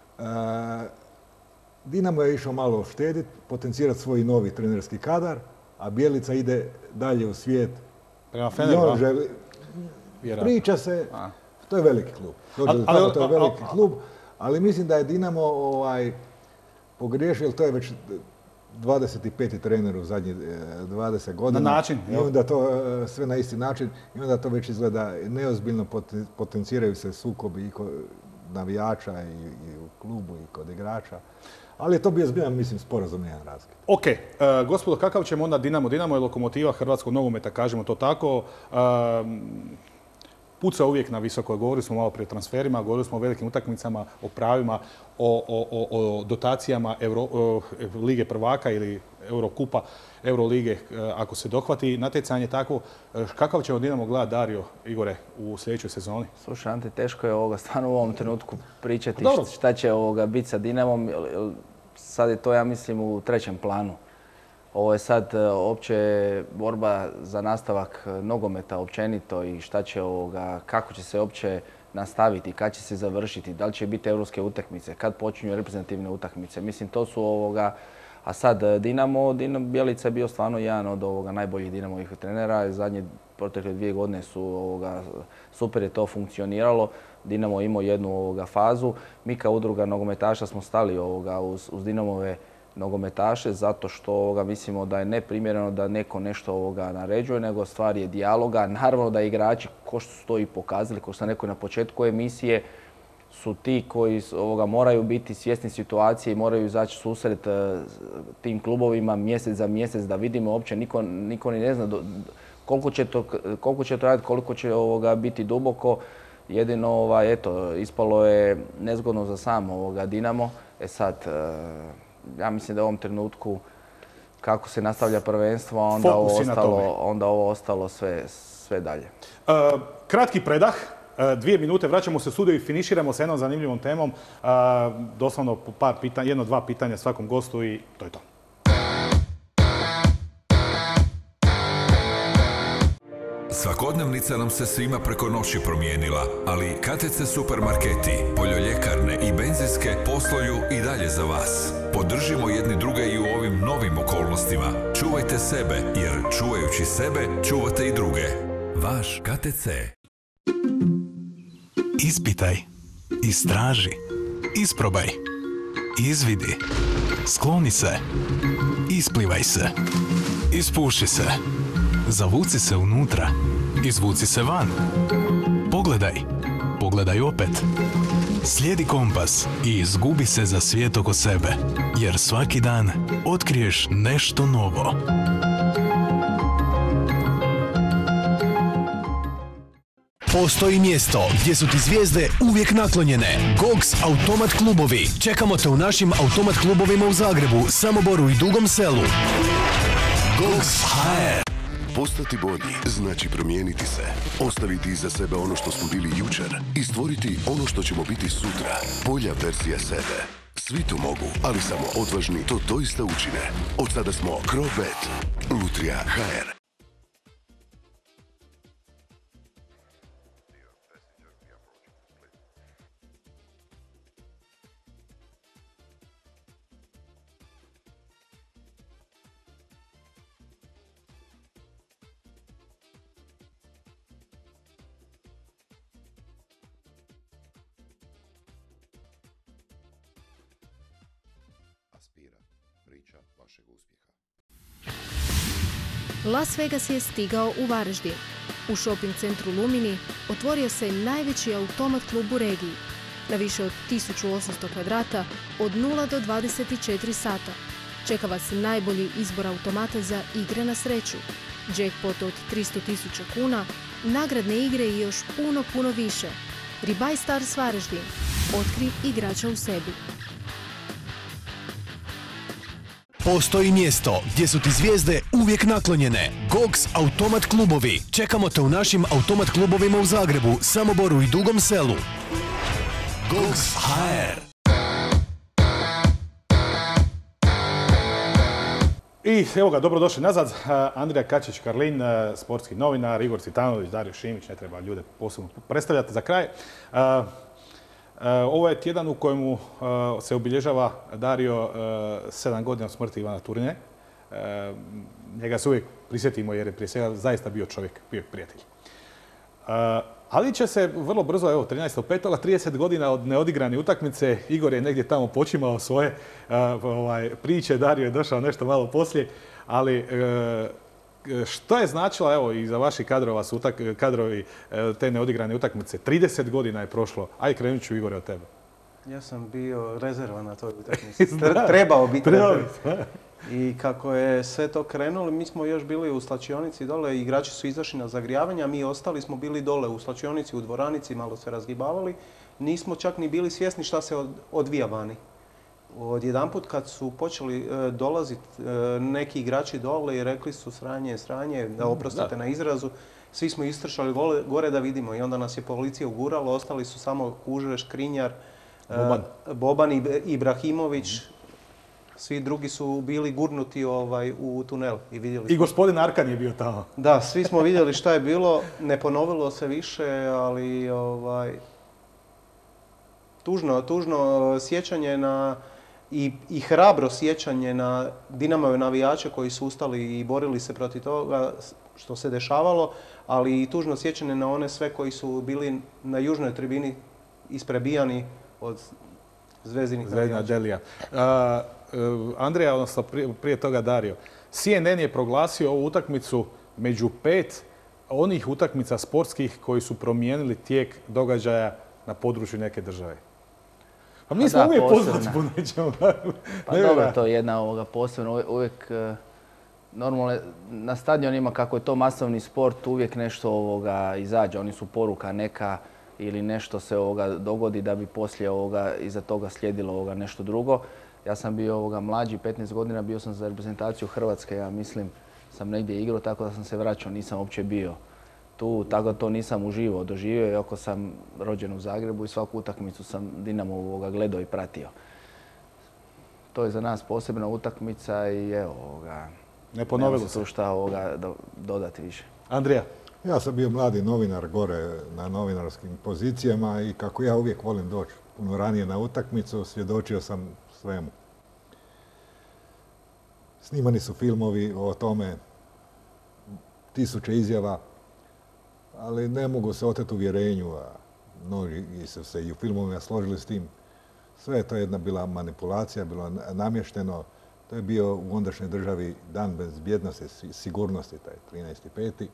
Dinamo je išao malo štediti, potencirati svoj novi trenerski kadar, a Bjelica ide dalje u svijet.
Prema Feneru,
želi... Priča se, to je veliki klub. To je veliki klub, ali mislim da je Dinamo pogriješio, jer to je već 25. trener u zadnjih 20 godina.
Na način,
i onda to sve na isti način, i onda to već izgleda neozbiljno, potenciraju se sukobi i kod navijača i u klubu i kod igrača. Ali je to bio zbiljan, mislim, sporazum, jedan razlog.
Ok, gospodo, kakav ćemo onda Dinamo? Dinamo je lokomotiva hrvatskog nogometa, kažemo to tako. Puca uvijek na visoko. Govorili smo malo prije o transferima, govorili smo o velikim utakmicama, o pravima, o dotacijama Lige prvaka ili Eurokupa, Eurolige, ako se dohvati natjecanje takvo. Kakav ćemo Dinamo gledati, Dario, Igore, u sljedećoj sezoni?
Slušaj, Ante, teško je stvarno u ovom trenutku pričati šta će biti sa Dinamom. Sad je to, ja mislim, u trećem planu. Ovo je sad opće borba za nastavak nogometa općenito i kako će se opće nastaviti, kad će se završiti, da li će biti europske utakmice, kad počinju reprezentativne utakmice. Mislim, to su A sad Dinamo, Bjelica je bio stvarno jedan od najboljih Dinamovih trenera. Zadnje protekle 2 godine su super je to funkcioniralo. Dinamo imao jednu fazu. Mi kao udruga nogometaša smo stali uz Dinamove nogometaše zato što mislimo da je neprimjereno da neko nešto naređuje, nego stvar je dijaloga. Naravno da igrači, ko što su to i pokazali, ko što sam rekao na početku emisije, su ti koji moraju biti svjesni situacije i moraju izaći susret tim klubovima mjesec za mjesec da vidimo uopće, niko ni ne zna koliko će to raditi, koliko će biti duboko. Jedino, ispalo je nezgodno za sam Dinamo. Sad, ja mislim da u ovom trenutku kako se nastavlja prvenstvo, onda ovo ostalo sve dalje.
Kratki predah, 2 minute, vraćamo se u studio i finiširamo sa jednom zanimljivom temom. Doslovno jedno, 2 pitanja svakom gostu i to je to.
Svakodnevnica nam se svima preko noći promijenila, ali KTC supermarketi, poljoljekarne i benzinske posluju i dalje za vas. Podržimo jedni druge i u ovim novim okolnostima. Čuvajte sebe, jer čuvajući sebe, čuvate i druge. Vaš KTC.
Ispitaj, istraži, isprobaj, izvidi, skloni se, isplivaj se, ispuši se. Zavuci se unutra, izvuci se van. Pogledaj, pogledaj opet. Slijedi kompas i izgubi se za svijet oko sebe, jer svaki dan otkriješ nešto novo.
Postoji mjesto gdje su ti zvijezde uvijek naklonjene. Gogs Automat klubovi. Čekamo te u našim automat klubovima u Zagrebu, Samoboru i Dugom Selu. Gogs HR.
Postati bolji znači promijeniti se, ostaviti iza sebe ono što smo bili jučer i stvoriti ono što ćemo biti sutra. Bolja verzija sebe. Svi to mogu, ali samo odvažni to doista učine. Od sada smo Crobet, Lutrija HR. priča vašeg uspjeha.
Las Vegas je stigao u Varaždin. U shopping centru Lumini otvorio se najveći automat klub u regiji. Na više od 1800 kvadrata od 0 do 24 sata. Čeka vas najbolji izbor automata za igre na sreću. Jackpot od 300.000 kuna, nagradne igre i još puno više. Ribaj Stars Varaždin. Otkri igrača u sebi.
Postoji mjesto gdje su ti zvijezde uvijek naklonjene. Gogs Automat klubovi. Čekamo te u našim automat klubovima u Zagrebu, Samoboru i Dugom Selu. Gogs HR.
I evo ga, dobrodošli nazad. Andrija Kačić-Karlin, sportski novinar, Igor Citanović, Dario Šimić, ne treba ljude posebno predstavljati za kraj. Ovo je tjedan u kojemu se obilježava Dario 7 godina od smrti Ivana Turine. Njega se uvijek prisjetimo jer je prije svega zaista bio čovjek, bio prijatelj. Ali će se vrlo brzo, evo 13.5. 30 godina od neodigrane utakmice. Igor je negdje tamo počimao svoje priče, Dario je došao nešto malo poslije. Ali što je značilo, evo, i za vaši kadrovi te neodigrane utakmice? 30 godina je prošlo. Ajde, krenut ću, Igore, od tebe.
Ja sam bio rezerva na toj utakmici. Trebao biti rezerva. I kako je sve to krenulo, mi smo još bili u slačionici dole, igrači su izašli na zagrijavanje, a mi ostali smo bili dole u slačionici, u dvoranici, malo se razgibavali. Nismo čak ni bili svjesni šta se odvija vani. Odjedanput kad su počeli dolaziti neki igrači dole i rekli su sranje, da oprostite na izrazu, svi smo istrčali gore da vidimo i onda nas je policija ugurala, ostali su samo Kužer, Škrinjar, Boban i Ibrahimović. Svi drugi su bili gurnuti u tunel i vidjeli smo.
I gospodin Arkan je bio tamo.
Da, svi smo vidjeli šta je bilo. Ne ponovilo se više, ali tužno sjećanje na i hrabro sjećanje na Dinamove navijače koji su ustali i borili se protiv toga što se dešavalo, ali i tužno sjećanje na one sve koji su bili na južnoj tribini isprebijani od zvezdinih navijača.
Andrija, odnosno prije toga Dario, CNN je proglasio ovu utakmicu među 5 onih utakmica sportskih koji su promijenili tijek događaja na području neke države. Pa mi smo uvijek poznati po nečemu.
Pa dobro, to je jedna posebna, uvijek normalno na stadionima kako je to masovni sport uvijek nešto izađe. Oni su poruka neka ili nešto se dogodi da bi poslije iza toga slijedilo nešto drugo. Ja sam bio mlađi, 15 godina, bio sam za reprezentaciju Hrvatske, ja mislim, sam negdje igrao, tako da sam se vraćao, nisam uopće bio tu, tako da to nisam uživo doživio, iako sam rođen u Zagrebu i svaku utakmicu sam Dinamo gledao i pratio. To je za nas posebna utakmica i evo,
ne ponovilo
se. Šta dodati više.
Andrija?
Ja sam bio mladi novinar gore na novinarskim pozicijama i kako ja uvijek volim doći puno ranije na utakmicu, svjedočio sam svemu. Snimani su filmovi o tome, 1000 izjava, ali ne mogu se oteti uvjerenju, a mnogi su se i u filmovima složili s tim. Sve je to jedna bila manipulacija, bilo namješteno. To je bio u ondašnjoj državi dan bez bjednosti, sigurnosti, taj 13.5.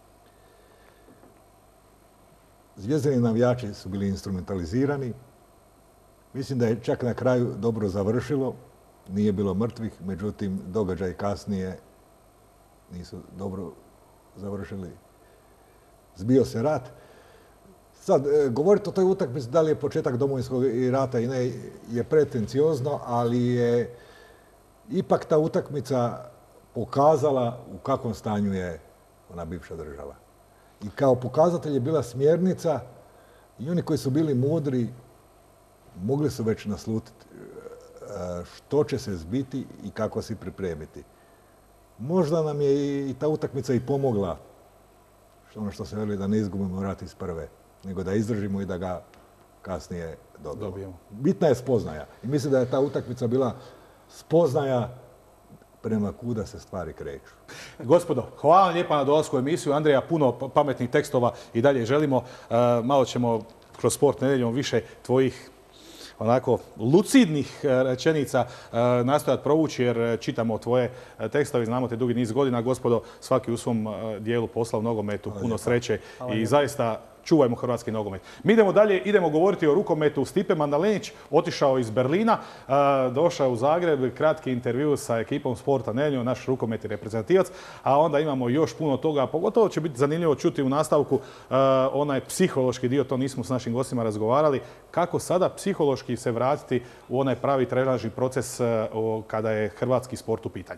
Zvijezdani navijači su bili instrumentalizirani. Mislim da je čak na kraju dobro završilo, nije bilo mrtvih, međutim događaji kasnije nisu dobro završili. Zbio se rat. Sad, govoriti o toj utakmici da li je početak Domovinskog rata i ne je pretenciozno, ali je ipak ta utakmica pokazala u kakvom stanju je ona bivša država. I kao pokazatelj je bila smjernica i oni koji su bili mudri mogli su već naslutiti što će se zbiti i kako se pripremiti. Možda nam je i ta utakmica i pomogla, ono što se veli, da ne izgubimo rat iz prve, nego da izdržimo i da ga kasnije dobijemo. Bitna je spoznaja. I mislim da je ta utakmica bila spoznaja prema kuda se stvari kreću.
Gospodo, hvala vam lijepa na dolasku u emisiju. Andrija, puno pametnih tekstova i dalje želimo. Malo ćemo kroz Sport nedjeljom više tvojih onako lucidnih rečenica nastojati provući jer čitamo tvoje tekstove, znamo te dugi niz godina, gospodo, svaki u svom dijelu posla u nogometu, puno sreće i zaista čuvajmo hrvatski nogomet. Mi idemo dalje, idemo govoriti o rukometu. Stipe Mandalenić otišao iz Berlina, došao u Zagreb, kratki intervju sa ekipom Sporta nedjeljom, naš rukometni reprezentativac, a onda imamo još puno toga, pogotovo će biti zanimljivo čuti u nastavku onaj psihološki dio, to nismo s našim gostima razgovarali, kako sada psihološki se vratiti u onaj pravi trenažni proces kada je hrvatski sport u pitanju.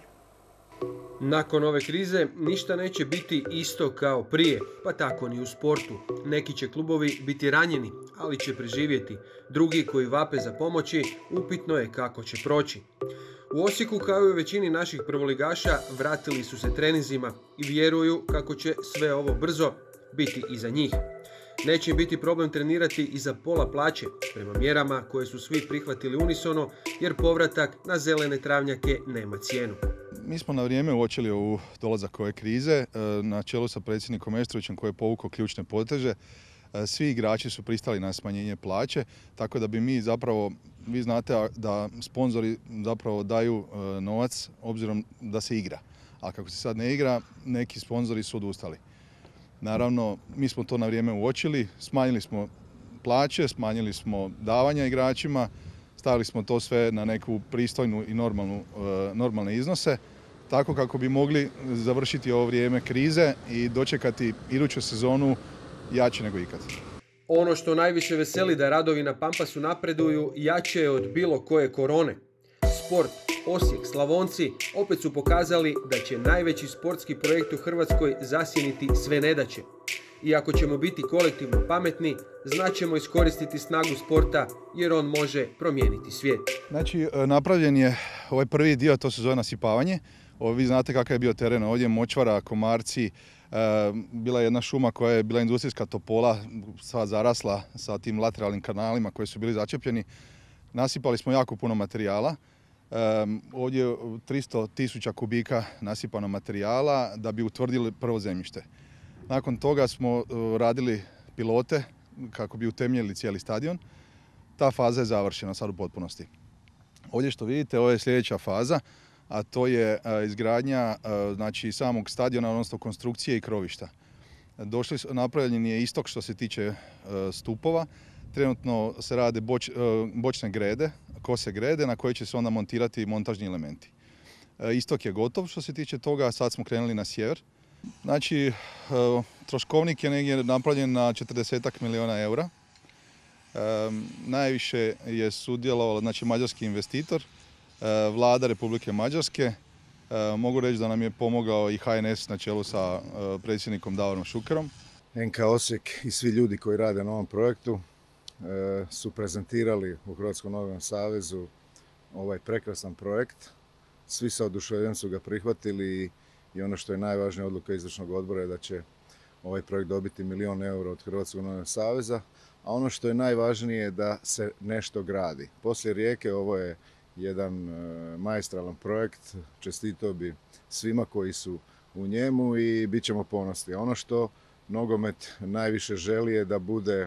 Nakon ove krize ništa neće biti isto kao prije, pa tako ni u sportu. Neki će klubovi biti ranjeni, ali će preživjeti. Drugi koji vape za pomoći, upitno je kako će proći. U Osijeku, kao i u većini naših prvoligaša, vratili su se treninzima i vjeruju kako će sve ovo brzo biti i za njih. Neće im biti problem trenirati i za pola plaće, prema mjerama koje su svi prihvatili unisono, jer povratak na zelene travnjake nema cijenu.
Mi smo na vrijeme uočili ovu dolazak ove krize na čelu sa predsjednikom Meštrovićem koji je povukao ključne poteže. Svi igrači su pristali na smanjenje plaće, tako da bi mi zapravo, vi znate da sponzori zapravo daju novac obzirom da se igra. A kako se sad ne igra, neki sponzori su odustali. Naravno, mi smo to na vrijeme uočili, smanjili smo plaće, smanjili smo davanja igračima, stavili smo to sve na neku pristojnu i normalne iznose, tako kako bi mogli završiti ovo vrijeme krize i dočekati iduću sezonu jače nego ikad.
Ono što najviše veseli da radovi na Pampasu napreduju jače je od bilo koje korone. Sport, Osijek, Slavonci opet su pokazali da će najveći sportski projekt u Hrvatskoj zasjeniti sve nedaće. I ako ćemo biti kolektivno pametni, znaćemo iskoristiti snagu sporta jer on može promijeniti svijet.
Znači, napravljen je ovaj prvi dio, to se zove nasipavanje. Vi znate kakav je bio teren ovdje, močvara, komarci, bila je jedna šuma koja je bila industrijska topola, sva zarasla sa tim lateralnim kanalima koji su bili začepljeni. Nasipali smo jako puno materijala. Ovdje je 300.000 kubika nasipano materijala da bi utvrdili prvo zemljište. Nakon toga smo radili pilote kako bi utemeljili cijeli stadion. Ta faza je završena sad u potpunosti. Ovdje što vidite, ovo je sljedeća faza, a to je izgradnja znači, samog stadiona, odnosno konstrukcije i krovišta. Napravljen je istok što se tiče stupova. Trenutno se rade bočne grede, kose grede na koje će se onda montirati montažni elementi. Istok je gotov što se tiče toga, sad smo krenuli na sjever. Znači, troškovnik je negdje napravljen na 40 milijuna eura. Najviše je sudjelovalo, znači, mađarski investitor, vlada Republike Mađarske. Mogu reći da nam je pomogao i HNS na čelu sa predsjednikom Davorom Šukerom.
NK Osijek i svi ljudi koji rade na ovom projektu su prezentirali u Hrvatskom nogometnom savezu ovaj prekrasan projekt. Svi sa oduševljenjem su ga prihvatili i ono što je najvažnija odluka izvršnog odbora je da će ovaj projekt dobiti 1 milijun eura od Hrvatskog nogometnog saveza, a ono što je najvažnije je da se nešto gradi. Poslije Rijeke ovo je jedan maestralan projekt, čestitao bi svima koji su u njemu i bit ćemo ponosni. Ono što nogomet najviše želi je da bude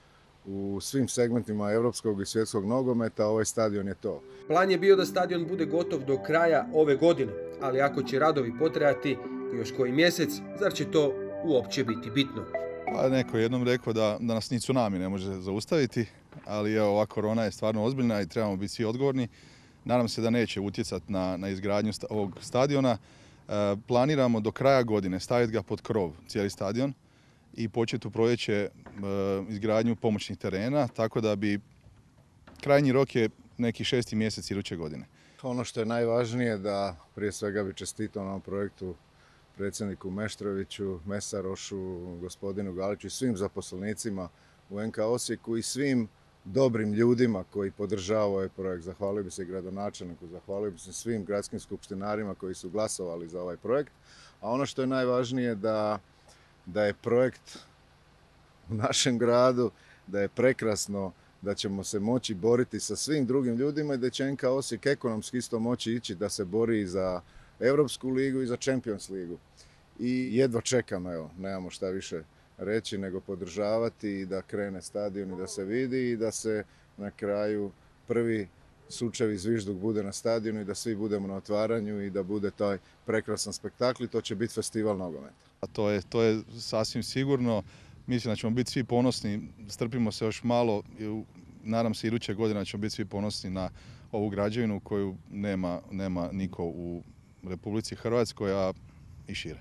u svim segmentima europskog i svjetskog nogometa, ovaj stadion je to.
Plan je bio da stadion bude gotov do kraja ove godine, ali ako će radovi potrajati još koji mjesec, zar će to uopće biti bitno?
Pa neko je jednom rekao da nas ni tsunami ne može zaustaviti, ali evo, ova korona je stvarno ozbiljna i trebamo biti svi odgovorni. Nadam se da neće utjecati na izgradnju ovog stadiona. Planiramo do kraja godine staviti ga pod krov, cijeli stadion, i početi u proljeće izgradnju pomoćnih terena, tako da bi krajnji rok je neki 6. mjesec iduće godine.
Ono što je najvažnije da prije svega bi čestitao na ovom projektu predsjedniku Meštroviću, Mesarošu, gospodinu Galiću i svim zaposlenicima u NK Osijeku i svim dobrim ljudima koji podržavaju ovaj projekt. Zahvalio bi se i gradonačelniku, zahvalio bi se svim gradskim skupštinarima koji su glasovali za ovaj projekt. A ono što je najvažnije da je projekt u našem gradu, da je prekrasno, da ćemo se moći boriti sa svim drugim ljudima i da će NK Osijek ekonomski isto moći ići da se bori za Europsku ligu i za Champions ligu. I jedva čekamo, evo, nemamo šta više reći nego podržavati i da krene stadion i da se vidi i da se na kraju prvi sučevi zvižduk bude na stadionu i da svi budemo na otvaranju i da bude taj prekrasan spektakl i to će biti festival nogometa.
To je sasvim sigurno. Mislim da ćemo biti svi ponosni, strpimo se još malo i nadam se iduće godine ćemo biti svi ponosni na ovu građevinu koju nema niko u Republici Hrvatskoj, a i šire.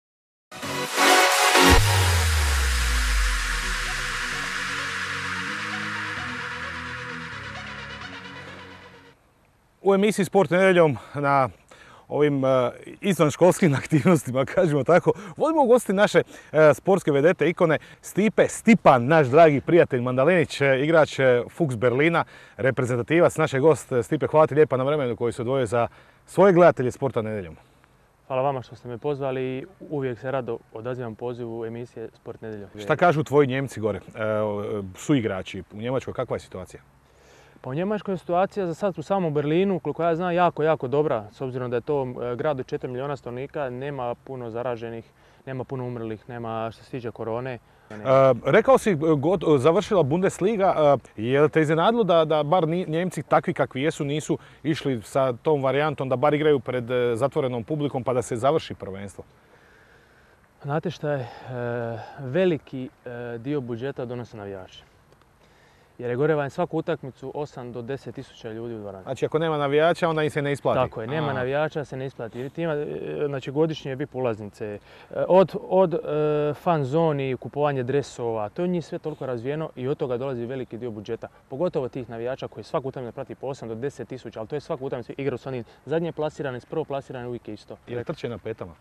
U emisiji Sport nedjeljom na ovim izvanškolskim aktivnostima, kažemo tako, volimo ugostiti naše sportske vedete, ikone Stipan, naš dragi prijatelj Mandalinić, igrač Fuchs Berlina, reprezentativac, naš je gost. Stipe, hvala ti lijepa na vremenu koji se odvojio za svoje gledatelje Sporta nedjeljom.
Hvala vama što ste me pozvali i uvijek se rado odazivam pozivu emisije Sport nedjeljom.
Šta kažu tvoji Njemci gore, suigrači u Njemačkoj, kakva je situacija?
Pa u Njemačkoj je situacija za sad u samom Berlinu, koliko ja znam, jako dobra. S obzirom da je to grad od 4 milijuna stanovnika, nema puno zaraženih, nema puno umrlih, nema što se tiče korone.
Rekao si, završila Bundesliga, je li te iznenadilo da bar Njemci takvi kakvi jesu nisu išli sa tom varijantom da bar igraju pred zatvorenom publikom pa da se završi prvenstvo?
Znate šta je, veliki dio budžeta donose navijači. Jer je gore van svaku utakmicu 8 do 10 tisuća ljudi u dvorani.
Znači ako nema navijača onda im se ne isplati?
Tako je, nema navijača se ne isplati. Znači godišnje VIP ulaznice, od fan zoni, kupovanje dresova, to je njih sve toliko razvijeno i od toga dolazi veliki dio budžeta. Pogotovo tih navijača koji svaku utakmicu prati po 8 do 10 tisuća, ali to je svaku utakmicu igraju s onim zadnje plasirane, s prvo plasirane uvijek je isto.
Je li trče na petama?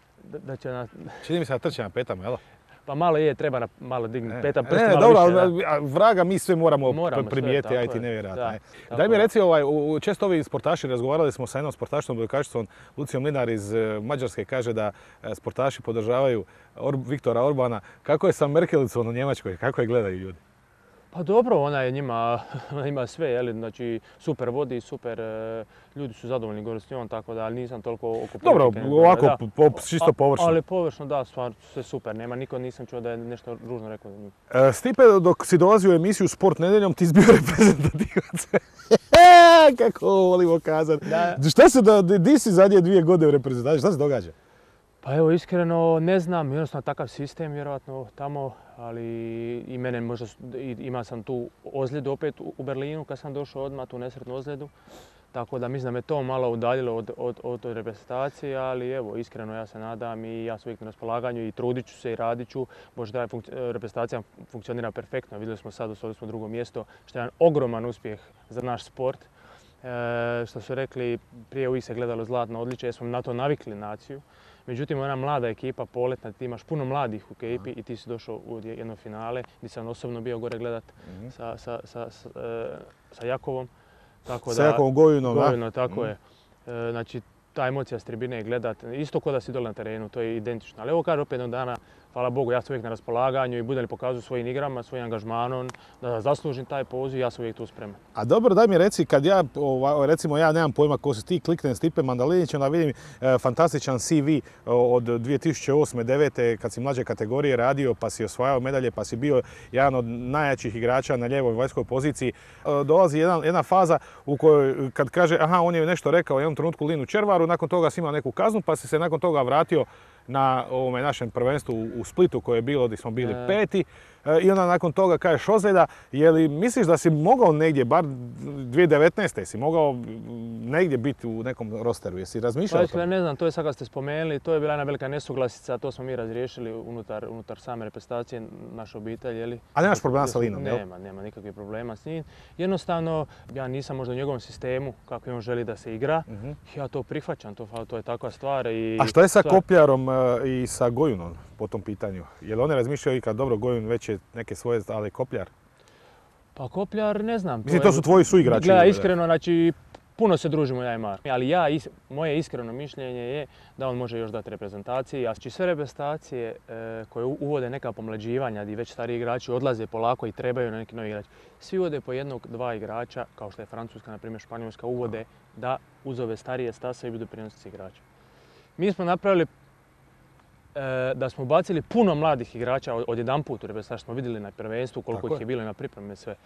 Čini
mi se da trče na petama, jel?
Pa malo je, treba malo dignuti peta
prsta. Dobro, vraga mi sve moramo primijeti, aj ti nevjerojatno. Daj mi reci, često ovi sportaši, razgovarali smo sa jednom sportašnom odbojkašicom, Lucijom Mlinar iz Mađarske, kaže da sportaši podržavaju Viktora Orbana. Kako je sa Merkelicom u Njemačkoj? Kako je gledaju ljudi?
Pa dobro, ona ima sve, znači super vodi, super, ljudi su zadovoljni gore s njom, tako da nisam toliko oko politike.
Dobro, ovako čisto površno.
Ali površno, da, stvarno sve super, nisam čuo da je nešto ružno rekao za njih.
Stipe, dok si dolazio u emisiju Sport nedjeljom, ti si bio reprezentativac. Kako volimo kazati. Šta se, di si zadnje 2 godine u reprezentaciji, šta se događa?
Pa evo, iskreno ne znam, jednostavno takav sistem vjerojatno tamo, ali i mene možda, imao sam tu ozljedu opet u Berlinu kad sam došao odmah, tu nesretnu ozljedu. Tako da mislim da me to malo udaljilo od reprezentacije, ali evo, iskreno ja se nadam i ja sam uvijek na raspolaganju i trudit ću se i radit ću. Možda reprezentacija funkcionira perfektno, vidjeli smo sad, osvojili smo 2. mjesto, što je jedan ogroman uspjeh za naš sport. Što su rekli, prije uvijek se gledalo zlatno odličje jer smo na to navikli naciju. Međutim, ona mlada ekipa, poletna, ti imaš puno mladih u ekipi i ti si došao u jedno finale gdje sam osobno bio gore gledat sa Jakovom.
Sa Jakovom Gojunom, da?
Gojunom, tako je. Znači, ta emocija s tribine je gledat, isto kao da si dole na terenu, to je identično. Ali evo kaže opet jednog dana, hvala Bogu, ja sam uvijek na raspolaganju i budem li pokazao svojim igrama, svojim angažmanom, da zaslužim taj poziv, ja sam uvijek tu spreman.
A dobro, daj mi reci, kad ja, recimo ja nemam pojma ko si ti, kliknem Stipe Mandalinić, onda vidim fantastičan CV od 2008-2009. kad si mlađe kategorije radio, pa si osvajao medalje, pa si bio jedan od najjačih igrača na lijevoj vanjskoj poziciji. Dolazi jedna faza u kojoj kad kaže, aha, on je nešto rekao u jednom trenutku Linu Červaru, nakon toga si imao neku kaznu, pa si se nakon toga vratio na ovome našem prvenstvu u Splitu koje je bilo gdje smo bili 5. I onda nakon toga kažeš ozljeda. Je li misliš da si mogao negdje, bar 2019. si mogao negdje biti u nekom rosteru? Jesi razmišljao o tome?
Ne znam, to je sad kad ste spomenuli, to je bila jedna velika nesuglasica, to smo mi razriješili unutar same reprezentacije, naše obitelji.
A nemaš problema sa Linom, jel?
Nema nikakvih problema s njim. Jednostavno, ja nisam možda u njegovom sistemu kako on želi da se igra. Ja to prihvaćam, to je takva stvar.
A što je sa Kopljarom i sa Gojunom po tom pitanju? Je li oni razmišljaju i kad dobro Gojun već je neke svoje, ali Kopljar?
Pa Kopljar ne znam.
Mislim, to su tvoji suigrači.
Gledaj, iskreno, znači, puno se družimo ja i Mar. Ali moje iskreno mišljenje je da on može još dati reprezentaciji. A sve reprezentacije koje uvode neka pomlađivanja, gdje već stariji igrači odlaze polako i trebaju na neki novi igrač. Svi uvode po 1-2 igrača, kao što je Francuska, na primjer Španjolska, uvode da uz ove starije stase i budu prenosioci igrača. Mi smo napravili da smo ubacili puno mladih igrača odjedanput u reprezentaciju, smo vidjeli na prvenstvu koliko ih je bilo na pripreme sve.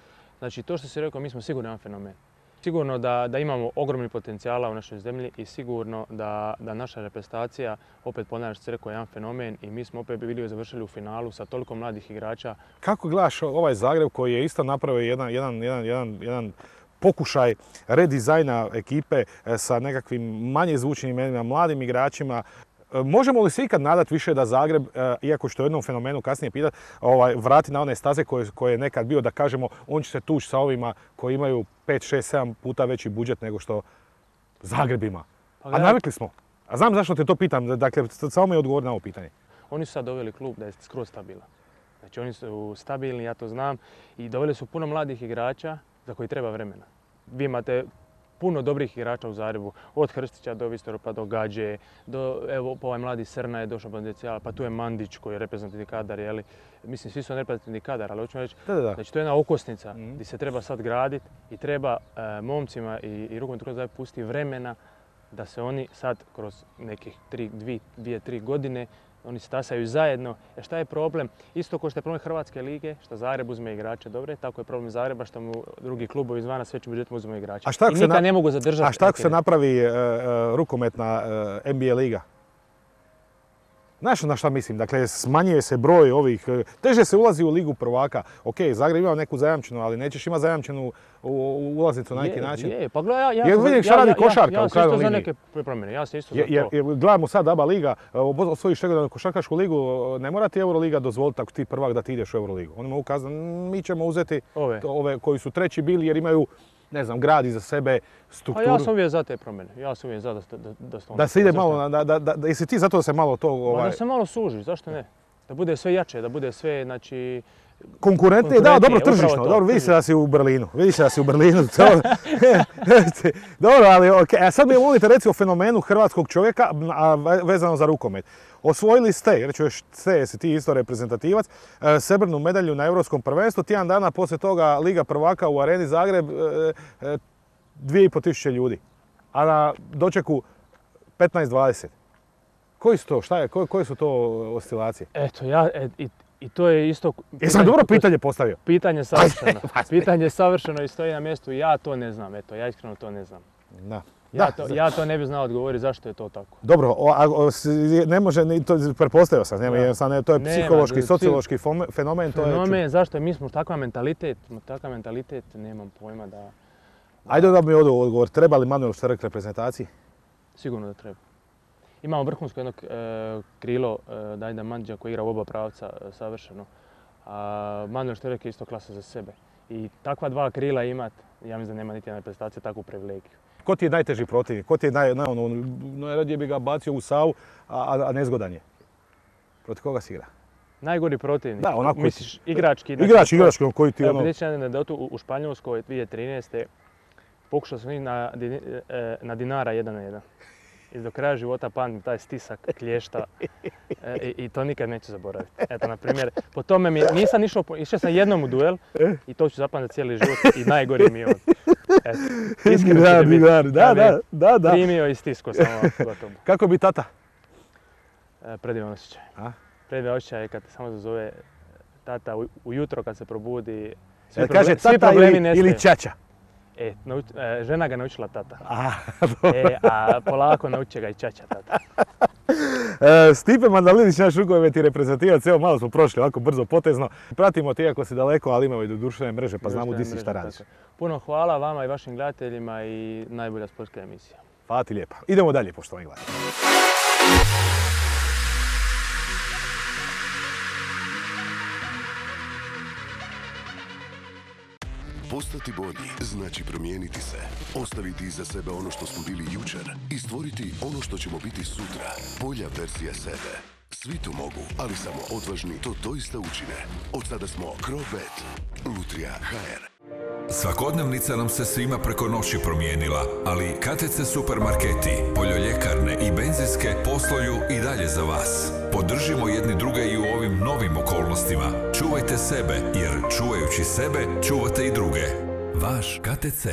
Znači, to što si rekao, mi smo sigurno jedan fenomen. Sigurno da imamo ogromni potencijala u našoj zemlji i sigurno da naša reprezentacija, opet ponavljam što si rekao, jedan fenomen i mi smo opet bili završili u finalu sa toliko mladih igrača.
Kako gledaš ovaj Zagreb koji je isto napravio jedan pokušaj redizajna ekipe sa nekakvim manje zvučnim imenima, mladim igračima? Možemo li se ikad nadati više da Zagreb, iako što je jednom fenomenu kasnije pitati, vrati na one staze koje je nekad bio, da kažemo, on će se tući sa ovima koji imaju 5, 6, 7 puta veći budžet nego što Zagreb ima? A navikli smo. A znam zašto te to pitam, dakle, samo mi odgovor na ovo pitanje.
Oni su sad doveli klub da je skroz stabilan. Znači oni su stabilni, ja to znam, i doveli su puno mladih igrača za koji treba vremena. Vi imate puno dobrih igrača u Zagrebu, od Hrstića do Vistora pa do Gađe, evo ovaj mladi Srna je došao potencijal, pa tu je Mandić koji je reprezentativni kadar, jeli? Mislim, svi su reprezentativni kadar, ali hoću reći, znači to je jedna okosnica gdje se treba sad graditi i treba momcima i rukometnom kroz Zagreb pustiti vremena da se oni sad kroz nekih 2-3 godine oni stasaju zajedno. Jer šta je problem? Isto kao što je problem Hrvatske lige, što Zagreb uzme igrače dobre, tako je problem Zagreba što mu drugi klubovi izvana s većim budžetom uzme igrače. I nikad ne mogu zadržati.
A šta ako se napravi rukometna NBA liga? Znaš na šta mislim? Dakle, smanjuje se broj ovih, teže se ulazi u ligu prvaka. Ok, Zagreb ima neku zajamčenu, ali nećeš imati zajamčenu ulaznicu na neki način.
Pa gledaj, ja
vidim šta radi košarka u krajnjoj
liniji. Ja sam isto za neke promjene, ja sam isto za to.
Gledamo sad ABA liga, osvojiš regionalnu košarkašku ligu, ne mora ti Euroliga dozvoliti ako ti prvak da ti ideš u Euroligu. Oni mogu kazati, mi ćemo uzeti ove koji su treći bili jer imaju, ne znam, grad iza sebe, strukturu.
A ja sam uvijek za te promjene. Ja sam uvijek za
da se ide malo, jesi ti zato da se malo to...
Da se malo suži, zašto ne? Da bude sve jače, da bude sve, znači...
Konkurentnije, da, dobro, tržišno. Dobro, vidi se da si u Berlinu. Dobro, ali okej. A sad mi volite reći o fenomenu hrvatskog čovjeka vezano za rukomet. Osvojili ste, reću još ste, jesi ti isto reprezentativac, srebrnu medalju na Europskom prvenstvu. Tjedan dana poslije toga Liga prvaka u Areni Zagreb, 2500 ljudi. A na dočeku 15-20. Koji su to? Šta je? Koje su to oscilacije?
Eto, i to je isto...
Jesam dobro pitanje postavio?
Pitanje savršeno. Pitanje savršeno i stoji na mjestu. Ja to ne znam, eto, ja iskreno to ne znam. Ja to ne bih znao odgovoriti zašto je to tako.
Dobro, ne može, pretpostavio sam, to je psihološki, sociološki fenomen.
Fenomen, zašto? Mi smo takav mentalitet, nemam pojma da...
Ajde da mi odgovor, treba li Manuel Štrk reprezentaciji?
Sigurno da treba. Imamo vrhunsko jedno krilo Davida Mandića koji igra u oba pravca savršeno. A Manuel Štrk je isto klasa za sebe. I takva dva krila imat, ja mislim da nema niti jedna reprezentacija takvu privilegiju.
Ko ti je najteži protivnik? Ko ti je najradije bi ga bacio u Savu, a nezgodan je? Protiv koga si igra?
Najgori protivnik?
Da, onako...
Misliš igrački?
Igrački, koji ti ono...
Evo, vidjeći jedan anegdotu u Španjolskoj 2013. Pokušao sam na Dinara 1-1. I do kraja života pamtim taj stisak klješta i to nikad neću zaboraviti. Eto, na primjer, po tome nisam išao sam jednom u duel i to ću zapamtiti cijeli život i najgori mi je on. Iskreno će biti.
Da.
Primio i stisko samo gotovo.
Kako bi tata?
Predivan osjećaj. Predivan osjećaj kad te samo zazove tata ujutro kad se probudi.
Kaže tata ili ćaća?
Žena ga naučila tata. A polako nauči ga i ćaća tata.
Stipe Mandalinić, naš rukometni reprezentativac, evo malo smo prošli ovako brzo potezno. Pratimo te iako si daleko, ali imamo i do društvene mreže pa znamo di si šta radiš.
Puno hvala vama i vašim gledateljima i najbolja sportska emisija.
Hvala ti lijepa. Idemo dalje, poštovani gledatelji.
Postati bolji znači promijeniti se, ostaviti iza sebe ono što smo bili jučer i stvoriti ono što ćemo biti sutra. Bolja verzija sebe. Svi to mogu, ali samo odvažni to doista učine. Od sada smo Crobet, Lutrija HR.
Svakodnevnica nam se svima preko noći promijenila, ali KTC supermarketi, poljoljekarne i benzinske posluju i dalje za vas. Podržimo jedni druge i u ovim novim okolnostima. Čuvajte sebe, jer čuvajući sebe, čuvate i druge. Vaš KTC.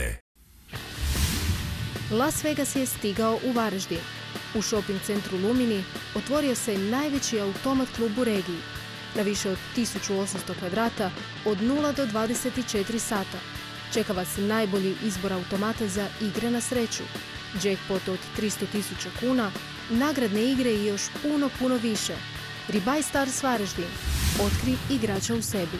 Las Vegas je stigao u Varaždin. U shopping centru Lumini otvorio se najveći automat klub u regiji. Na više od 1800 kvadrata od 0 do 24 sata. Čeka vas najbolji izbor automata za igre na sreću, jackpot od 300.000 kuna, nagradne igre i još puno više. Ribaj Stars Varaždin. Otkri igrača u sebi.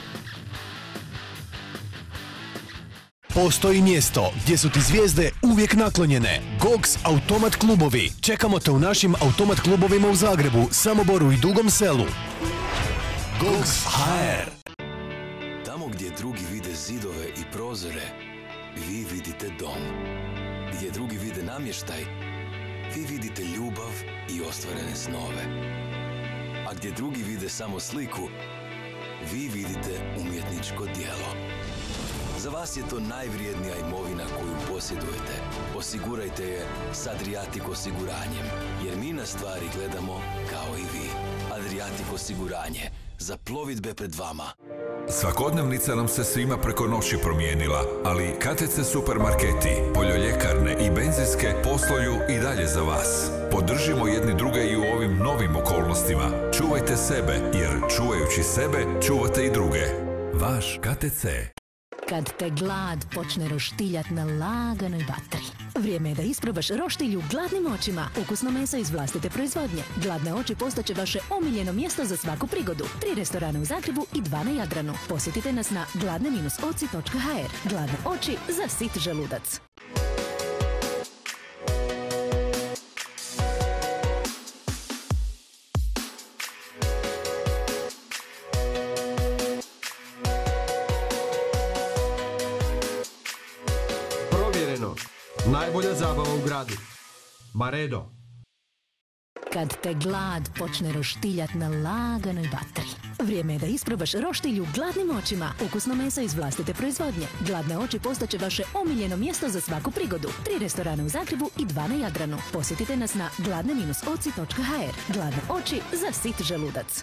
Postoji mjesto gdje su ti zvijezde uvijek naklonjene. Gogs Automat klubovi. Čekamo te u našim automat klubovima u Zagrebu, Samoboru i Dugom Selu. Gogs HR.
Tamo gdje drugi vide zidove i prozore, vi vidite dom. Gdje drugi vide namještaj, vi vidite ljubav i ostvarene snove. A gdje drugi vide samo sliku, vi vidite umjetničko djelo. Za vas je to najvrijednija imovina koju posjedujete. Osigurajte je s Adriatic osiguranjem, jer mi na stvari gledamo kao i vi. Adriatic osiguranje. Za plovidbe pred vama.
Svakodnevnica nam se svima preko noći promijenila, ali KTC supermarketi, poljoljekarne i benzinske posluju i dalje za vas. Podržimo jedni druge i u ovim novim okolnostima. Čuvajte sebe, jer čuvajući sebe, čuvate i druge. Vaš KTC.
Kad te glad počne roštiljat na laganoj vatri. Vrijeme je da isprobaš roštilju gladnim očima. Ukusno meso iz vlastite proizvodnje. Gladne oči postaće vaše omiljeno mjesto za svaku prigodu. 3 restorana u Zagrebu i 2 na Jadranu. Posjetite nas na gladne-oci.hr. Gladne oči za sit želudac.
Najbolja zabava u gradu. Maredo.
Kad te glad počne roštiljat na laganoj vatri. Vrijeme je da isprobaš roštilju gladnim očima. Ukusno meso iz vlastite proizvodnje. Gladne oči postaće vaše omiljeno mjesto za svaku prigodu. 3 restorana u Zagrebu i 2 na Jadranu. Posjetite nas na gladne-oci.hr. Gladne oči za sit želudac.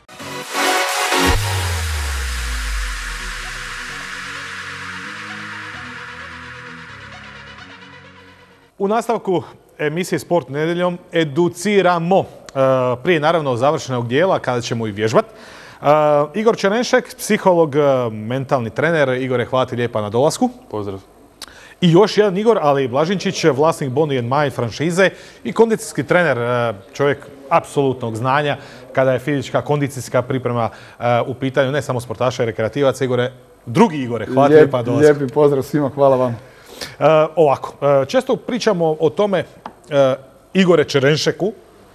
U nastavku emisije Sport nedjeljom educiramo prije naravno završenog dijela kada ćemo i vježbati. Igor Čerenšek, psiholog, mentalni trener. Igore, hvala ti lijepa na dolasku.
Pozdrav.
I još jedan Igor, ali Blažinčić, vlasnik Body and Mind franšize i kondicijski trener, čovjek apsolutnog znanja kada je fizička kondicijska priprema u pitanju ne samo sportaša i rekreativaca. Igore, drugi Igore, hvala ti lijepa na dolasku.
Lijepi pozdrav svima, hvala vam.
Ovako, često pričamo o tome Igore Čerenšeku,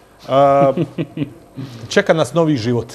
čeka nas novi život.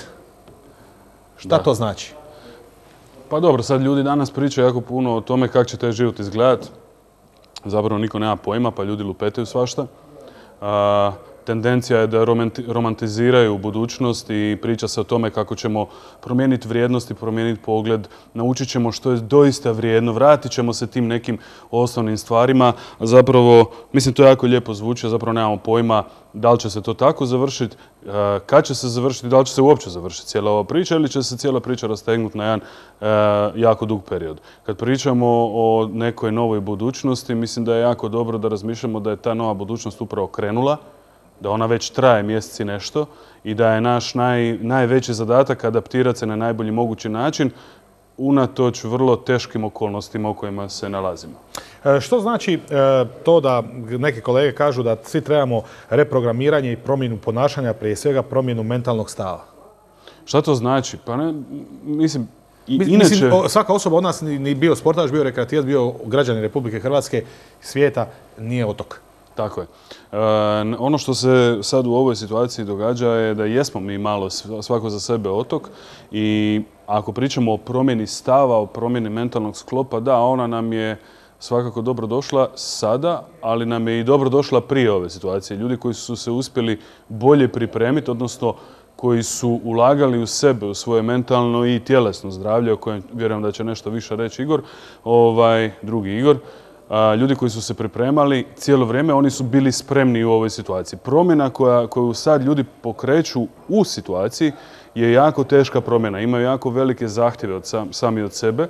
Šta to znači?
Pa dobro, sad ljudi danas pričaju jako puno o tome kako će taj život izgledati. Zapravo niko nema pojma, pa ljudi lupetaju svašta. Tendencija je da romantiziraju budućnost i priča se o tome kako ćemo promijeniti vrijednosti, promijeniti pogled, naučit ćemo što je doista vrijedno, vratit ćemo se tim nekim osnovnim stvarima. Zapravo, mislim, to jako lijepo zvuči, zapravo nemamo pojma da li će se to tako završiti, kad će se završiti, da li će se uopće završiti cijela ova priča ili će se cijela priča rastegnuti na jedan jako dug period. Kad pričamo o nekoj novoj budućnosti, mislim da je jako dobro da razmišljamo da je ta nova budućnost upravo krenula, da ona već traje mjeseci nešto i da je naš najveći zadatak adaptirati se na najbolji mogući način unatoč vrlo teškim okolnostima u kojima se nalazimo.
Što znači to da neke kolege kažu da svi trebamo reprogramiranje i promjenu ponašanja, prije svega promjenu mentalnog stava?
Šta to znači? Pa ne, mislim,
Mislim, svaka osoba od nas, ni bio sportaš, bio rekreativac, bio građanin Republike Hrvatske, svijeta, nije otok.
Tako je. Ono što se sad u ovoj situaciji događa je da jesmo mi malo svako za sebe otok i ako pričamo o promjeni stava, o promjeni mentalnog sklopa, da, ona nam je svakako dobro došla sada, ali nam je i dobro došla prije ove situacije. Ljudi koji su se uspjeli bolje pripremiti, odnosno koji su ulagali u sebe, u svoje mentalno i tjelesno zdravlje, o kojem vjerujem da će nešto više reći Igor, drugi Igor. Ljudi koji su se pripremali cijelo vrijeme, oni su bili spremni u ovoj situaciji. Promjena koju sad ljudi pokreću u situaciji je jako teška promjena. Imaju jako velike zahtjeve sami od sebe.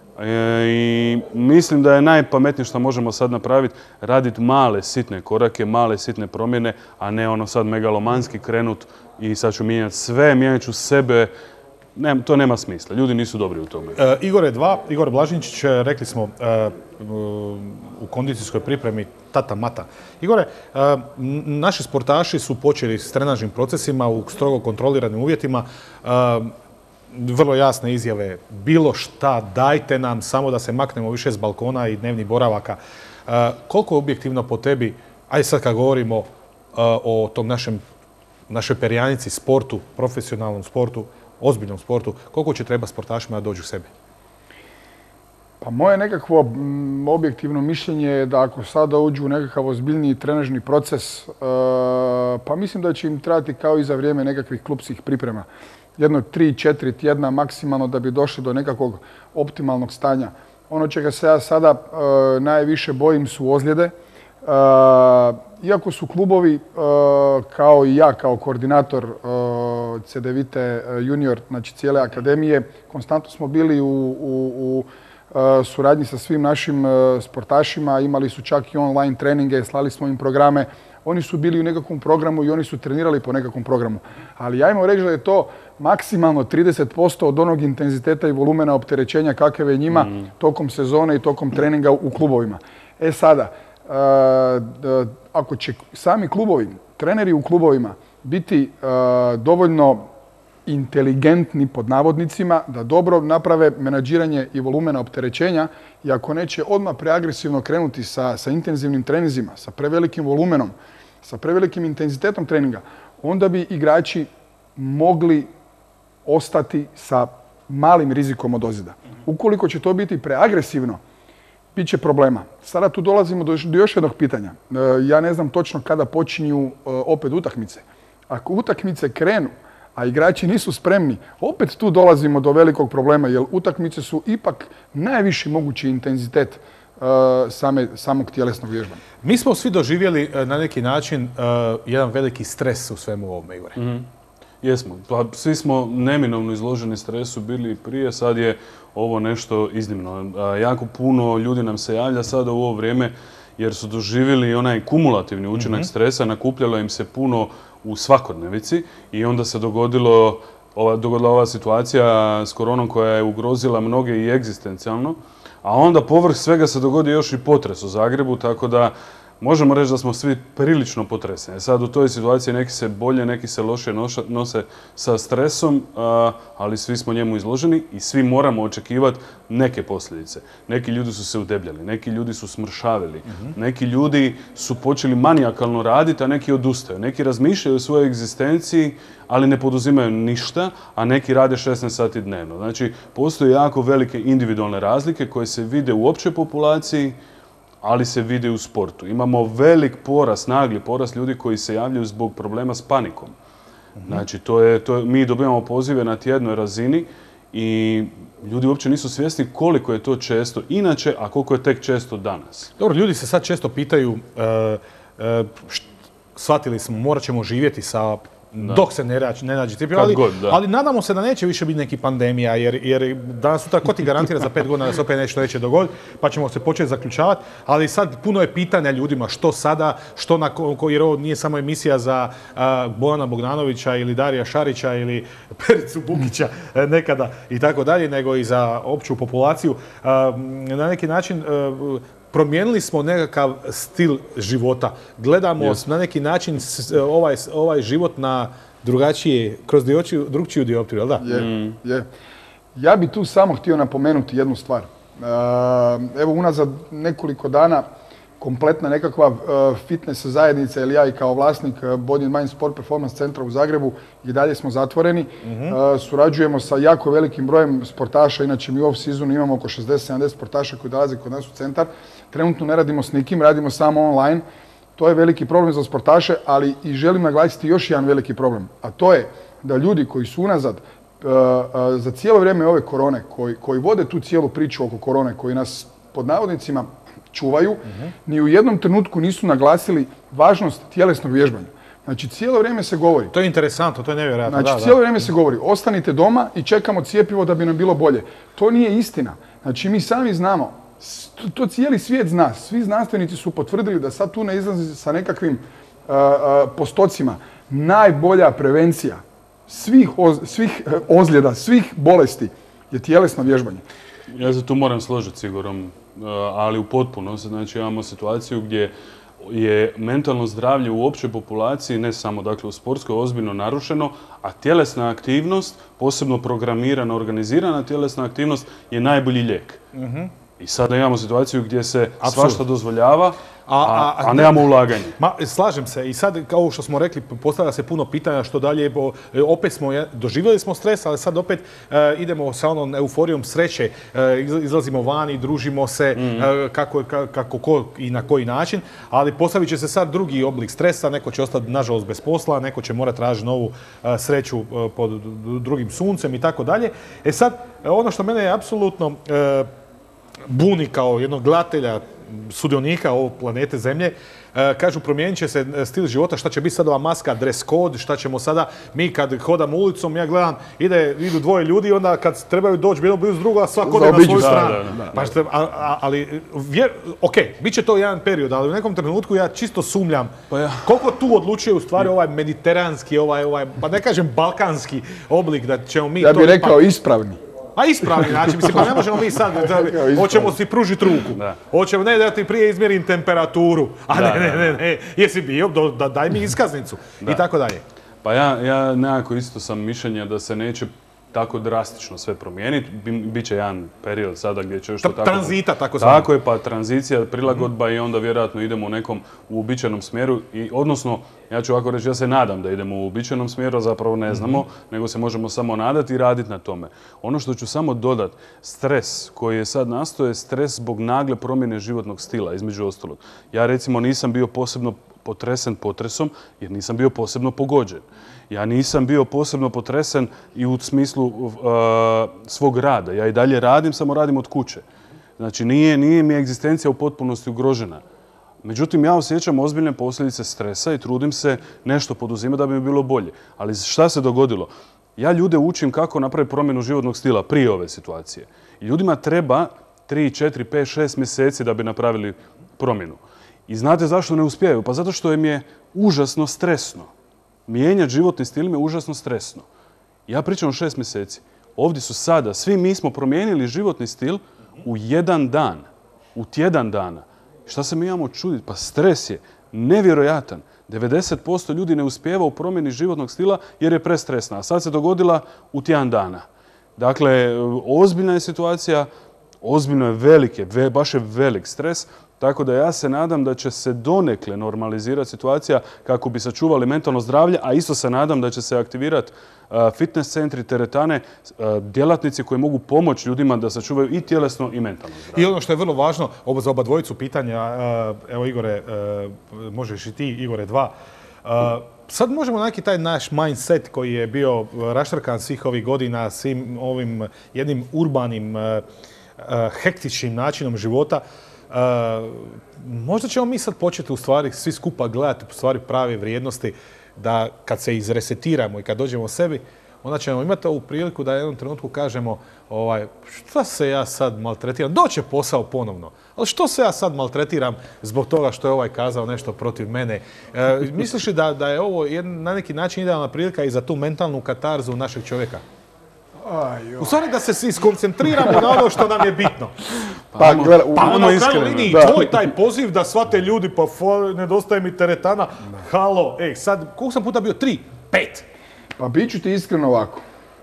I mislim da je najpametnije što možemo sad napraviti raditi male sitne korake, male sitne promjene, a ne ono sad megalomanski krenut i sad ću mijenjati sve, mijenjat ću sebe to nema smisla. Ljudi nisu dobri u tome.
Igor je 2, Igor Blažinčić, rekli smo u kondicijskoj pripremi tata mata. Igore, naši sportaši su počeli s trenažnim procesima u strogo kontroliranim uvjetima. Vrlo jasne izjave, bilo šta, dajte nam, samo da se maknemo više s balkona i dnevnih boravaka. Koliko objektivno po tebi, ajde sad kad govorimo o tom našoj perjanici, sportu, profesionalnom sportu, ozbiljnom sportu, koliko će treba sportašima da dođu u sebe?
Pa moje nekakvo objektivno mišljenje je da ako sada uđu u nekakav ozbiljniji trenažni proces, pa mislim da će im trebati kao i za vrijeme nekakvih klupskih priprema. Jedno 3-4 tjedna maksimalno da bi došli do nekakvog optimalnog stanja. Ono čega se ja sada najviše bojim su ozljede. Iako su klubovi, kao i ja kao koordinator CDVite junior, znači cijele akademije, konstantno smo bili u suradnji sa svim našim sportašima, imali su čak i online treninge, slali smo im programe. Oni su bili u nekakvom programu i oni su trenirali po nekakvom programu. Ali ajmo reći da je to maksimalno 30% od onog intenziteta i volumena opterećenja kakav je njima tokom sezone i tokom treninga u klubovima. E sada, ako će sami klubovi, treneri u klubovima biti dovoljno inteligentni pod navodnicima da dobro naprave menadžiranje i volumena opterećenja i ako neće odmah preagresivno krenuti sa intenzivnim treninzima, sa prevelikim volumenom, sa prevelikim intenzitetom treninga, onda bi igrači mogli ostati sa malim rizikom od ozljeda. Ukoliko će to biti preagresivno, bit će problema. Sada tu dolazimo do još jednog pitanja. Ja ne znam točno kada počinju opet utakmice. Ako utakmice krenu, a igrači nisu spremni, opet tu dolazimo do velikog problema, jer utakmice su ipak najviši mogući intenzitet samog tjelesnog vježbanja.
Mi smo svi doživjeli na neki način jedan veliki stres u svemu ovome, Igore.
Jesmo. Pa svi smo neminovno izloženi stresu bili prije, sad je ovo nešto iznimno. Jako puno ljudi nam se javlja sada u ovo vrijeme jer su doživjeli onaj kumulativni učinak stresa, nakupljalo im se puno u svakodnevici i onda se dogodila ova situacija s koronom koja je ugrozila mnoge i egzistencijalno, a onda povrh svega se dogodio još i potres u Zagrebu, tako da možemo reći da smo svi prilično potreseni. Sad u toj situaciji neki se bolje, neki se lošije nose sa stresom, ali svi smo njemu izloženi i svi moramo očekivati neke posljedice. Neki ljudi su se udebljali, neki ljudi su smršavili, neki ljudi su počeli manijakalno raditi, a neki odustaju. Neki razmišljaju o svojoj egzistenciji, ali ne poduzimaju ništa, a neki rade 16 sati dnevno. Znači, postoje jako velike individualne razlike koje se vide u općoj populaciji, ali se vidi u sportu. Imamo velik porast, nagli porast ljudi koji se javljaju zbog problema s panikom. Znači, mi dobivamo pozive na tjednoj razini i ljudi uopće nisu svjesni koliko je to često inače, a koliko je tek često danas.
Dobro, ljudi se sad često pitaju, shvatili smo, morat ćemo živjeti sa dok se ne nađe cjepivo, ali nadamo se da neće više biti neki pandemija, jer danas sutra ko ti garantira za 5 godina da se opet nešto neće dogoditi, pa ćemo se početi zaključavati, ali sad puno je pitanja ljudima što sada, jer ovo nije samo emisija za Bojana Bogdanovića ili Darija Šarića ili Pericu Bukića nekada i tako dalje, nego i za opću populaciju. Na neki način promijenili smo nekakav stil života. Gledamo na neki način ovaj život na drugačije, kroz drugčiju dioptriju, jel da?
Je. Ja bi tu samo htio napomenuti jednu stvar. Evo, unazad nekoliko dana kompletna nekakva fitness zajednica ili ja i kao vlasnik Body and Mind Sport Performance centra u Zagrebu i dalje smo zatvoreni. Surađujemo sa jako velikim brojem sportaša, inače mi u off-seasonu imamo oko 60-70 sportaša koji dolaze kod nas u centar. Trenutno ne radimo s nikim, radimo samo online. To je veliki problem za sportaše, ali i želim naglasiti još jedan veliki problem, a to je da ljudi koji su unazad za cijelo vrijeme ove korone, koji vode tu cijelu priču oko korone, koji nas pod navodnicima čuvaju, ni u jednom trenutku nisu naglasili važnost tjelesnog vježbanja. Znači, cijelo vrijeme se govori.
To je interesantno, to je nevjerojatno.
Znači, cijelo vrijeme se govori, ostanite doma i čekamo cjepivo da bi nam bilo bolje. To nije istina. Znači, mi sami znamo, to cijeli svijet zna. Svi znanstvenici su potvrdili da sad tu ne izlazi sa nekakvim postocima. Najbolja prevencija svih ozljeda, svih bolesti je tjelesno vježbanje.
Ja se tu moram složiti s Igorom, ali u potpunosti. Znači imamo situaciju gdje je mentalno zdravlje u općoj populaciji, ne samo dakle u sportskoj, ozbiljno narušeno, a tjelesna aktivnost, posebno programirana, organizirana tjelesna aktivnost je najbolji lijek. I sada imamo situaciju gdje se svašta dozvoljava, a nemamo ulaganje.
Slažem se. I sad, kao što smo rekli, postavlja se puno pitanja što dalje. Opet doživjeli smo stres, ali sad opet idemo sa onom euforijom sreće. Izlazimo vani, družimo se kako ko i na koji način. Ali postavit će se sad drugi oblik stresa. Neko će ostati, nažalost, bez posla, neko će morati tražiti novu sreću pod drugim suncem i tako dalje. E sad, ono što mene je apsolutno buni kao jednog gledatelja, sudionika ovog planete Zemlje, kažu promijenit će se stil života, šta će biti sad ova maska, dress code, šta ćemo sada, mi kad hodamo ulicom, ja gledam, idu dvoje ljudi i onda kad trebaju doći bilo blizu druga, svako ode na svoju stranu. Ali, ok, bit će to jedan period, ali u nekom trenutku ja čisto sumnjam koliko tu odlučuje u stvari ovaj mediteranski, pa ne kažem balkanski oblik da ćemo mi to...
Ja bih rekao ispravni.
A ispravni, znači, mislim, pa ne možemo mi sad, hoćemo si pružiti ruku. Hoćemo, ne da ti prije izmjerim temperaturu, a ne, jesi bio, daj mi iskaznicu i tako dalje.
Pa ja nekako isto sam mišljenja da se neće tako drastično sve promijeniti. Biće jedan period sada gdje će još to tako...
Tranzita, tako znam.
Tako je, pa tranzicija, prilagodba i onda vjerojatno idemo u nekom uobičajenom smjeru. Odnosno, ja ću ovako reći, ja se nadam da idemo u uobičajenom smjeru, a zapravo ne znamo, nego se možemo samo nadati i raditi na tome. Ono što ću samo dodati, stres koji je sad nastao je stres zbog nagle promjene životnog stila, između ostalog. Ja recimo nisam bio posebno potresen potresom jer nisam bio posebno pogođen. Ja nisam bio posebno potresen i u smislu svog rada. Ja i dalje radim, samo radim od kuće. Znači nije mi egzistencija u potpunosti ugrožena. Međutim, ja osjećam ozbiljne posljedice stresa i trudim se nešto poduzimati da bi mi bilo bolje. Ali šta se dogodilo? Ja ljude učim kako napraviti promjenu životnog stila prije ove situacije. I ljudima treba 3, 4, 5, 6 mjeseci da bi napravili promjenu. I znate zašto ne uspijaju? Pa zato što im je užasno stresno. Mijenjati životni stil mi je užasno stresno. Ja pričam o 6 mjeseci. Ovdje su sada, svi mi smo promijenili životni stil u jedan dan. U tjedan dana. Šta se mi imamo čuditi? Pa stres je nevjerojatan. 90% ljudi ne uspijeva u promjeni životnog stila jer je prestresna. A sad se dogodila u tjedan dana. Dakle, ozbiljna je situacija, ozbiljno je baš je velik stres. Tako da ja se nadam da će se donekle normalizirati situacija kako bi sačuvali mentalno zdravlje, a isto se nadam da će se aktivirati fitness centri, teretane, djelatnici koji mogu pomoći ljudima da sačuvaju i tjelesno i mentalno zdravlje.
I ono što je vrlo važno, za oba dvojicu pitanja, evo Igore, možeš i ti, Igore 2, sad možemo neki taj naš mindset koji je bio raštrkan svih ovih godina, svim ovim jednim urbanim, hektičnim načinom života, možda ćemo mi sad početi u stvari svi skupa gledati u stvari prave vrijednosti da kad se izresetiramo i kad dođemo sebi, onda ćemo imati ovu priliku da u jednom trenutku kažemo šta se ja sad maltretiram, doće posao ponovno, ali što se ja sad maltretiram zbog toga što je ovaj kazao nešto protiv mene. Misliš li da je ovo na neki način idealna prilika i za tu mentalnu katarzu našeg čovjeka? U stvari da se svi skoncentriramo na ono što nam je bitno. Pa ono u krajnjoj liniji tvoj taj poziv da shvate ljudi, pa nedostaje mi teretana, halo, sad, koliko sam puta bio? 3, 5?
Pa bit ću ti iskreno ovako.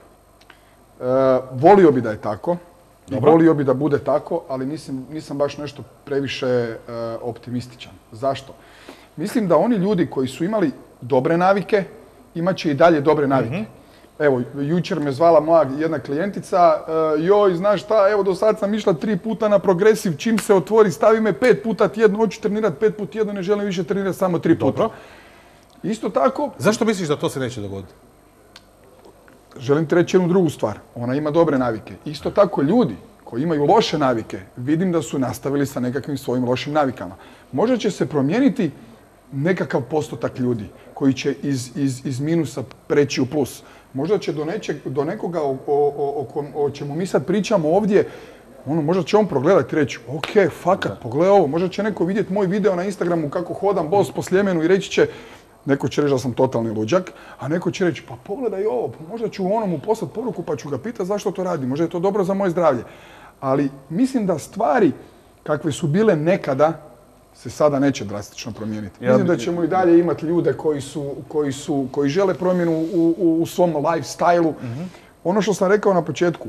Volio bi da je tako, volio bi da bude tako, ali nisam baš nešto previše optimističan. Zašto? Mislim da oni ljudi koji su imali dobre navike, imat će i dalje dobre navike. Evo, jučer me zvala moja jedna klijentica, joj, znaš šta, evo do sad sam išla 3 puta na progresiv, čim se otvori, stavi me 5 puta tjedno, hoću trenirati 5 puta tjedno, ne želim više trenirati samo 3 puta. Dobro. Isto tako...
Zašto misliš da to se neće dogoditi?
Želim ti reći jednu drugu stvar, ona ima dobre navike. Isto tako ljudi koji imaju loše navike, vidim da su nastavili sa nekakvim svojim lošim navikama. Možda će se promijeniti nekakav postotak ljudi koji će iz minusa preći u plus. Možda će do nekoga o čemu mi sad pričamo ovdje, možda će on progledati i reći, ok, fakat, pogledaj ovo. Možda će neko vidjeti moj video na Instagramu kako hodam bos po Sljemenu i reći će, Neko će reći da sam totalni luđak, a neko će reći pa pogledaj ovo, pa možda ću onomu poslati poruku pa ću ga pitati zašto to radi, možda je to dobro za moje zdravlje. Ali mislim da stvari kakve su bile nekada se sada neće drastično promijeniti. Mislim da ćemo i dalje imati ljude koji žele promjenu u svom lifestyle-u. Ono što sam rekao na početku,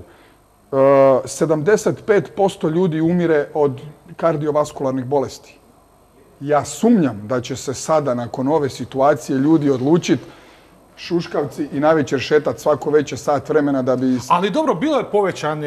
75% ljudi umire od kardiovaskularnih bolesti. Ja sumnjam da će se sada nakon ove situacije ljudi odlučiti šuškavci i navečer šetat svako veće sat vremena da bi...
Ali dobro, bilo je povećan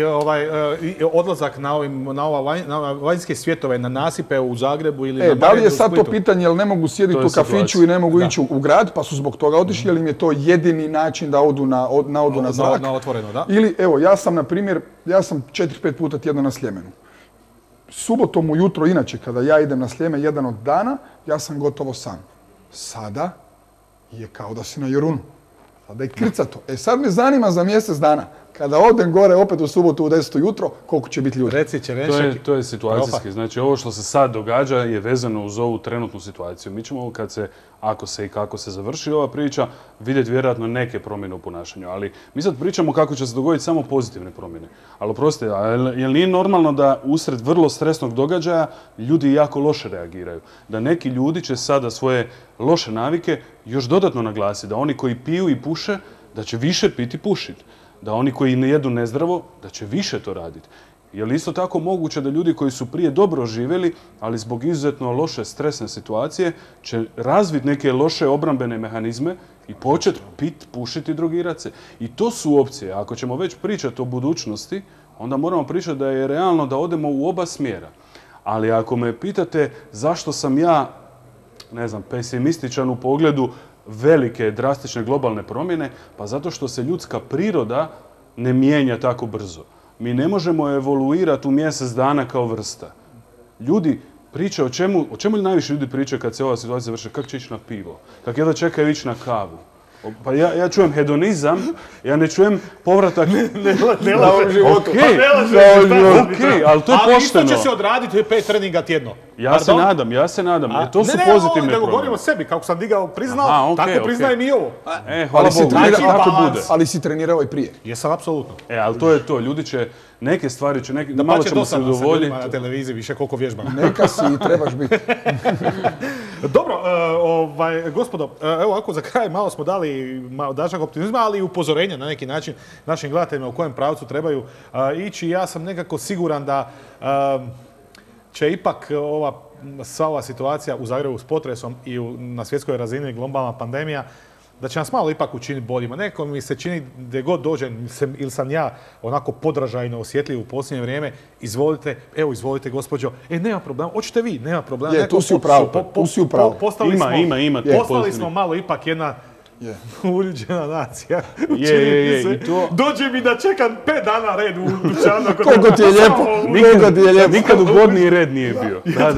odlazak na ova vanjske svjetove, na nasipe u Zagrebu ili na Marenu u Splitu.
Da li je sad to pitanje, jer ne mogu sjediti u kafiću i ne mogu ići u grad, pa su zbog toga otišli, jer im je to jedini način da odu na zrak?
Na otvoreno, da.
Ili, evo, ja sam, na primjer, 4-5 puta tjedno na Sljemenu. Subotom ujutro, inače, kada ja idem na Sljeme jedan od dana, ja sam gotovo sam. Sada je kao da si na Jorunu. Sada je krcato. Sad me zanima za mjesec dana, kada odem gore opet u subotu u 10 ujutro, koliko će biti ljudi.
To je situacijski. Znači, ovo što se sad događa je vezano uz ovu trenutnu situaciju. Mi ćemo, ako se i kako se završi ova priča, vidjeti vjerojatno neke promjene u ponašanju. Ali mi sad pričamo kako će se dogoditi samo pozitivne promjene. Ali oprostite, jel nije normalno da usred vrlo stresnog događaja ljudi jako loše reagiraju? Da neki ljudi će sada svoje loše navike još dodatno naglasiti. Da oni koji piju i puše, da će više piti i pušiti. Da oni koji ne jedu nezdravo, da će više to raditi. Je li isto tako moguće da ljudi koji su prije dobro živjeli, ali zbog izuzetno loše stresne situacije, će razviti neke loše obrambene mehanizme i početi pit, pušiti i drogirati se? I to su opcije. Ako ćemo već pričati o budućnosti, onda moramo pričati da je realno da odemo u oba smjera. Ali ako me pitate zašto sam ja, pesimističan u pogledu velike, drastične globalne promjene, pa zato što se ljudska priroda ne mijenja tako brzo. Mi ne možemo evoluirati u mjesec dana kao vrsta. Ljudi pričaju o čemu najviše ljudi pričaju kad se ova situacija završi? Kako će ići na pivo? Kako jedva čekaju ići na kavu? Pa ja čujem hedonizam, ja ne čujem povratak...
Ne lažem životu.
Okej, ali to je pošteno.
Ali isto će se odraditi 5 treninga tjedno.
Ja se nadam. To su pozitivne promjene.
Govorim o sebi, kako sam priznao, tako priznajem i ovo.
Hvala Bogu, tako bude.
Ali si trenirao i prije.
Jesam, apsolutno.
Ali to je to. Ljudi će, neke stvari će, malo ćemo se udovoljiti.
Na televiziji više koliko vježbam.
Neka si i trebaš biti.
Dobro, gospodo, evo ako za kraj malo smo dali dašak optimizma, ali i upozorenja na neki način našim gledateljima u kojem pravcu trebaju ići. Ja sam nekako siguran da će ipak sva ova situacija u Zagrebu s potresom i na svjetskoj razini globalna pandemija, da će nas malo ipak učiniti boljima. Neko mi se čini gdje god dođem, ili sam ja onako podražajno osjetljiv u posljednje vrijeme, izvolite gospođo, nema problema, hoćete vi, nema problema.
Tu si u pravu.
Ima.
Postali smo malo ipak jedna uljuđena nacija. Dođe mi da čekam 5 dana red u dućanu.
Koliko ti je lijepo.
Nikad ugodniji red nije bio.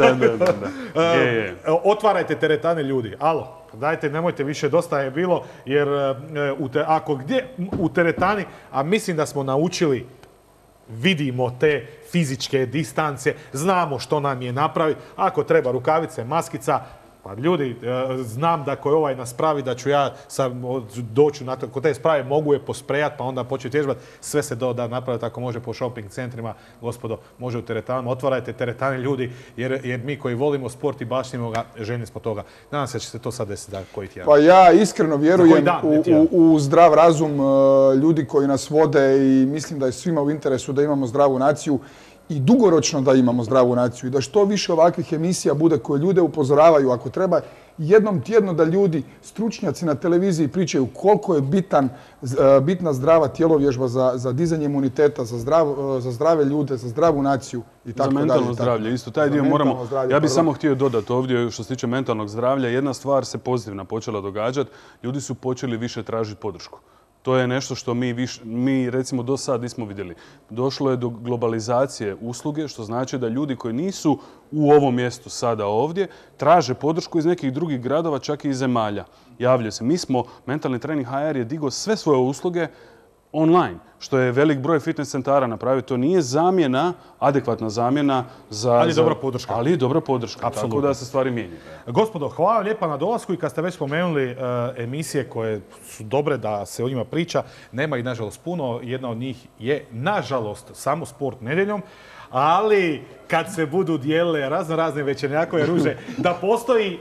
Da.
Otvarajte teretane ljudi. Alo, dajte, nemojte više, dosta je bilo, jer ako gdje u teretani, a mislim da smo naučili, vidimo te fizičke distance, znamo što nam je napraviti, ako treba rukavice, maskica, pa ljudi, znam da ako je ovaj nas spravi, da ću ja doći na to, kod te sprave mogu je posprejati, pa onda početi vježbati, sve se da napraviti ako može po shopping centrima, gospodo, može u teretanama, otvarajte teretane ljudi, jer mi koji volimo sport i baštinimo ga, željni smo toga. Nadam se da će se to sad desiti za koji tjedan.
Pa ja iskreno vjerujem u zdrav razum ljudi koji nas vode i mislim da je svima u interesu da imamo zdravu naciju i dugoročno da imamo zdravu naciju i da što više ovakvih emisija bude koje ljude upozoravaju ako treba jednom tjedno da ljudi, stručnjaci na televiziji pričaju koliko je bitna zdrava tjelovježba za dizanje imuniteta, za zdrave ljude, za zdravu naciju i tako dalje.
Za mentalno zdravlje, isto taj dio moramo. Ja bih samo htio dodati ovdje što se tiče mentalnog zdravlja, jedna stvar se pozitivna počela događati, ljudi su počeli više tražiti podršku. To je nešto što mi recimo do sad nismo vidjeli. Došlo je do globalizacije usluge, što znači da ljudi koji nisu u ovom mjestu sada ovdje, traže podršku iz nekih drugih gradova, čak i iz zemalja. Javljaju se. Mi smo, Mentalni trening HR je digao sve svoje usluge online, što je velik broj fitness centara napravio. To nije zamjena, adekvatna zamjena za...
Ali dobra podrška.
Ali dobra podrška, tako da se stvari mijenjaju.
Gospodo, hvala lijepa na dolasku i kad ste već spomenuli emisije koje su dobre da se o njima priča, nema ih nažalost puno. Jedna od njih je nažalost samo Sport nedjeljom. Ali kad se budu dijelile razne večernjakove ruže, da postoji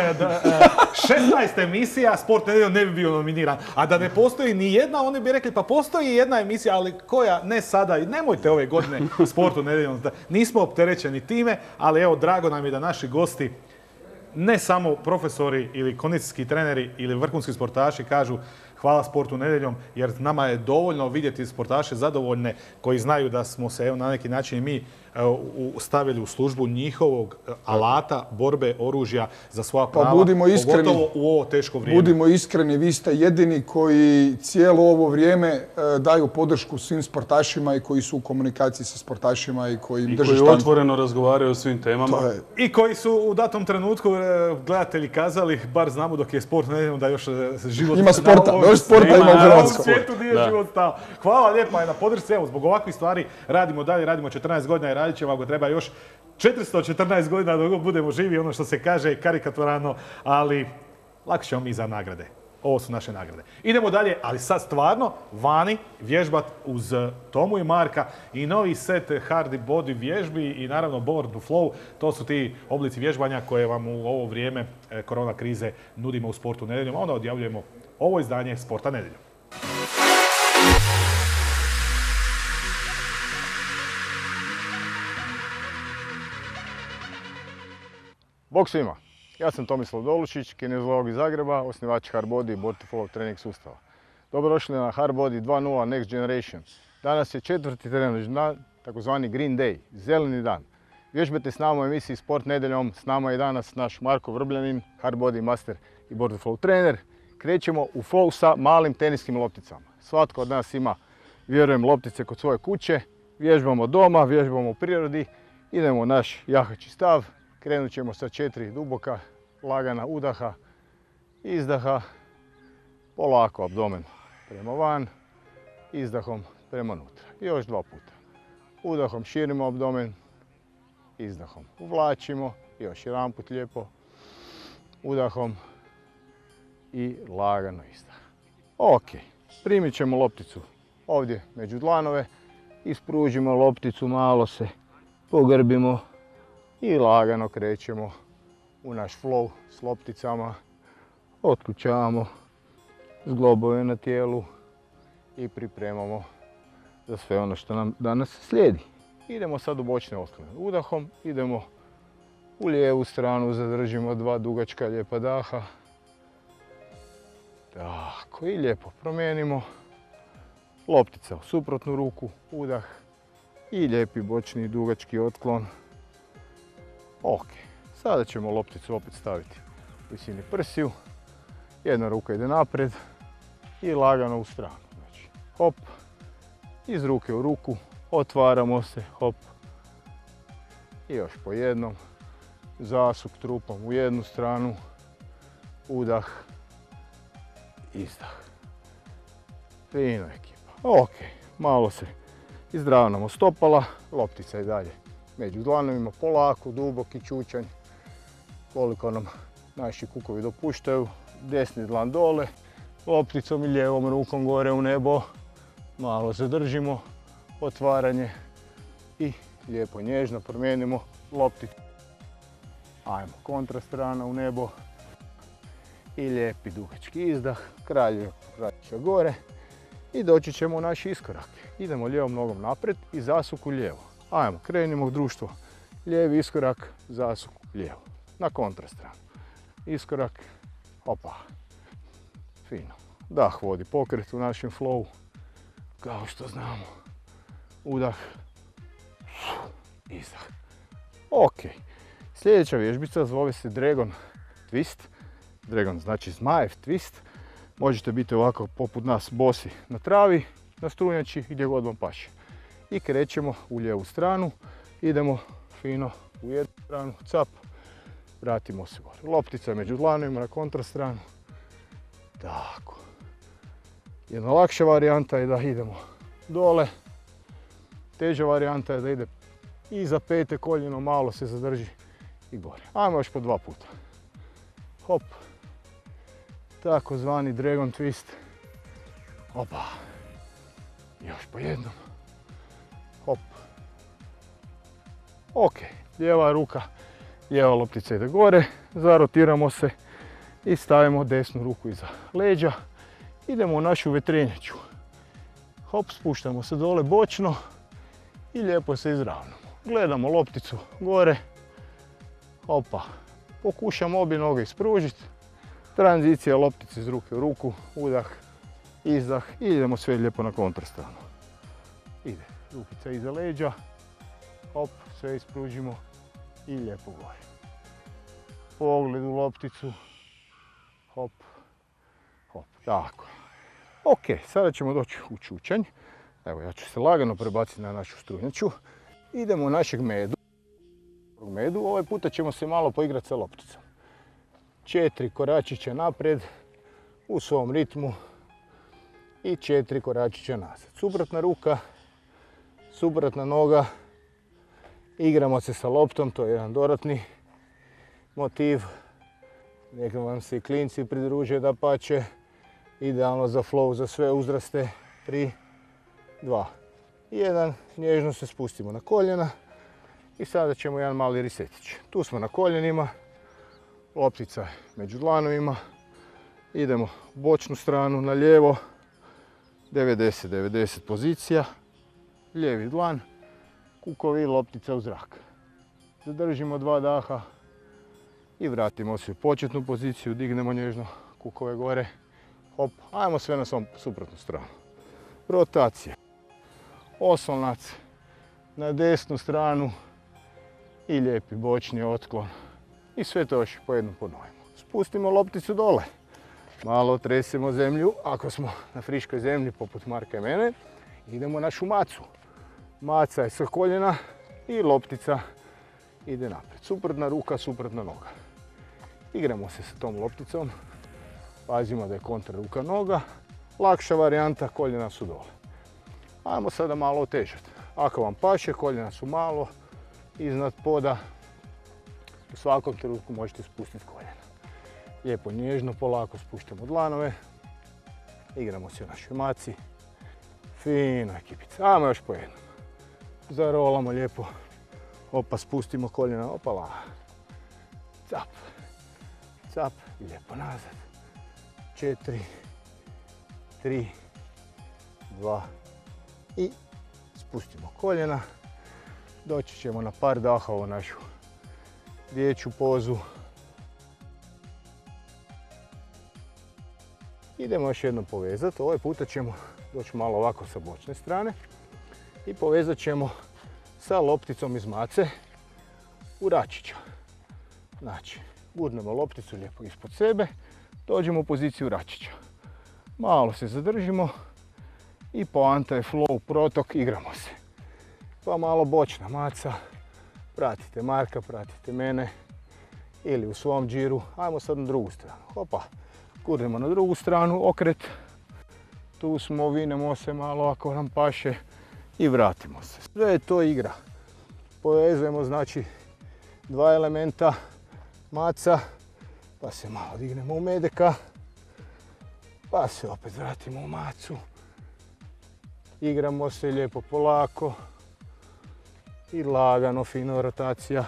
16 emisija, Sport nedjeljom ne bi bio nominiran. A da ne postoji ni jedna, oni bi rekli pa postoji jedna emisija, ali koja ne sada. Nemojte ove godine Sportu nedjeljom. Nismo opterećeni time, ali evo drago nam je da naši gosti, ne samo profesori ili kondicijski treneri ili vrhunski sportaši kažu hvala Sportu nedjeljom, jer nama je dovoljno vidjeti sportaše zadovoljne koji znaju da smo se evo, na neki način i mi stavili u službu njihovog alata, borbe, oružja za svoja prava,
pa budimo iskreni,
pogotovo u ovo teško vrijeme.
Budimo iskreni, vi ste jedini koji cijelo ovo vrijeme daju podršku svim sportašima i koji su u komunikaciji sa sportašima i koji im drže
štangu. I koji otvoreno razgovaraju o svim temama.
I koji su u datom trenutku gledatelji kazali, bar znamo dok je Sport nedjeljom da još život...
Ima sporta, još sporta ima u Hrvatskoj.
U svijetu nije život stao. Hvala lijepa na podršci, evo, zbog ovakvih stvari radimo dalje, radimo 14 godina i radit ćemo ako treba još 414 godina dok budemo živi, ono što se kaže karikaturano, ali lako ćemo mi za nagrade. Ovo su naše nagrade. Idemo dalje, ali sad stvarno vani vježbat uz Tomu i Marka i novi set Hardy Body vježbi i naravno Board Flow. To su ti oblici vježbanja koje vam u ovo vrijeme korona krize nudimo u Sportu nedjeljom, a onda odjavljujemo ovo izdanje Sporta nedjeljom.
Bog svima, ja sam Tomislav Dolušić, kineziolog iz Zagreba, osnivač Hardbody i Board Flow trening sustava. Dobrodošli na Hardbody 2.0 Next Generation. Danas je 4. trenažni dan, takozvani Green Day, zeleni dan. Vježbate s nama u emisiji Sport nedjeljom, s nama je danas naš Marko Vrbljanin, Hardbody master i Board Flow trener. Krećemo u flow sa malim teniskim lopticama. Svatko od nas ima, vjerujem, loptice kod svoje kuće, vježbamo doma, vježbamo u prirodi, idemo u naš jahači stav. Krenut ćemo sa 4 duboka, lagana udaha, izdaha, polako abdomen prema van, izdahom prema unutra. Još 2 puta. Udahom širimo abdomen, izdahom uvlačimo, još jedan put lijepo, udahom i lagano izdah. Ok, primit ćemo lopticu ovdje među dlanove, ispružimo lopticu, malo se pogrbimo i lagano krećemo u naš flow s lopticama, otključavamo zglobove na tijelu i pripremamo za sve ono što nam danas slijedi. Idemo sad u bočne otklone. Udahom idemo u lijevu stranu, zadržimo 2 dugačka lijepa daha. Tako, i lijepo promijenimo. Loptica u suprotnu ruku, udah i lijepi bočni dugački otklon. Ok, sada ćemo lopticu opet staviti u visini prsiju. Jedna ruka ide naprijed i lagano u stranu. Znači, hop, iz ruke u ruku, otvaramo se, hop. I još po jednom, zasuk trupom u jednu stranu, udah, izdah. Fino ekipa. Ok, malo se izravnamo stopala, loptica je dalje među dlanovima, polako, duboki čučanj, koliko nam naši kukovi dopuštaju. Desni dlan dole, lopticom i lijevom rukom gore u nebo, malo zadržimo, otvaranje i lijepo nježno promijenimo lopticu. Ajmo, kontra strana u nebo i lijepi dugački izdah, kraljica gore i doći ćemo u naš iskorak. Idemo lijevom nogom naprijed i zasuk u lijevo. Ajmo, krenimo u društvo. Lijevi iskorak, zasuk lijevo. Na kontra stranu. Iskorak, opa. Fino. Dah vodi pokret u našem flowu. Kao što znamo. Udah. Izdah. Ok. Sljedeća vježbica zove se Dragon Twist. Dragon znači zmajev twist. Možete biti ovako poput nas bosi na travi, na strunjači, gdje god vam paše. I krećemo u lijevu stranu, idemo fino u jednu stranu, cap, vratimo se gore. Loptica među dlanovima na kontrastranu. Tako. Jedna lakša varijanta je da idemo dole. Teža varijanta je da ide iza pete koljeno, malo se zadrži i gore. Ajmo još po 2 puta. Hop. Takozvani dragon twist. Opa. Još po jednom. Hop. Ok, lijeva ruka, lijeva loptica ide gore, zarotiramo se i stavimo desnu ruku iza leđa. Idemo u našu vetrenjaču. Hop, spuštamo se dole bočno i lijepo se izravnamo. Gledamo lopticu gore. Opa. Pokušamo obje noge ispružiti. Tranzicija loptice iz ruke u ruku, udah, izdah i idemo sve lijepo na kontrastranu. Ide rukica iza leđa. Hop, sve ispružimo i lijepo gore. Pogled u lopticu. Hop, hop, tako. Ok, sada ćemo doći u čučanj. Evo, ja ću se lagano prebaciti na našu strunjaču. Idemo u našeg medu. Ovaj puta ćemo se malo poigrati sa lopticom. 4 koračića naprijed u svom ritmu i 4 koračića nazad. Suprotna ruka, suprotna noga. Igramo se sa loptom, to je jedan dodatni motiv. Neka vam se i klinci pridruže dapače. Idealno za flow, za sve uzraste. 3, 2, 1. Nježno se spustimo na koljena. I sada ćemo jedan mali resetić. Tu smo na koljenima. Loptica je među dlanovima. Idemo u bočnu stranu na lijevo. 90-90 pozicija. Lijevi dlan. Kukovi, loptica u zrak. Zadržimo 2 daha i vratimo se u početnu poziciju. Dignemo nježno kukove gore. Hop, ajmo sve na svom suprotnu stranu. Rotacija. Oslonac na desnu stranu i lijepi bočni otklon. I sve to još po jednom ponovimo. Spustimo lopticu dole. Malo tresemo zemlju. Ako smo na friškoj zemlji poput Marka i mene, idemo na našu macu. Maca je sa koljena i loptica ide naprijed. Suprotna ruka, suprotna noga. Igramo se sa tom lopticom. Pazimo da je kontra ruka noga. Lakša varijanta, koljena su dole. Ajmo sada malo otežati. Ako vam paše, koljena su malo iznad poda. U svakom trenutku možete spustiti koljena. Lijepo nježno, polako spuštamo dlanove. Igramo se u našoj maci. Fino ekipica. Ajmo još po jednom. Zarolamo lijepo. Opa, spustimo koljena. Opala. Cap. Cap. I lijepo nazad. 4, 3, 2 i spustimo koljena. Doći ćemo na par daha u našu dječju pozu. Idemo još jednom povezati. Ovaj puta ćemo doći malo ovako sa bočne strane i povezat ćemo sa lopticom iz mace u račića. Znači, gurnemo lopticu lijepo ispod sebe, dođemo u poziciju račića. Malo se zadržimo i poanta je flow, protok, igramo se. Pa malo bočna maca, pratite Marka, pratite mene ili u svom džiru. Ajmo sad na drugu stranu. Hopa, gurnemo na drugu stranu, okret. Tu smo, vinemo se malo ako nam paše i vratimo se. Sve je to igra. Povezujemo znači 2 elementa, maca, pa se malo dignemo u medeka, pa se opet vratimo u macu. Igramo se lijepo polako i lagano, fino rotacija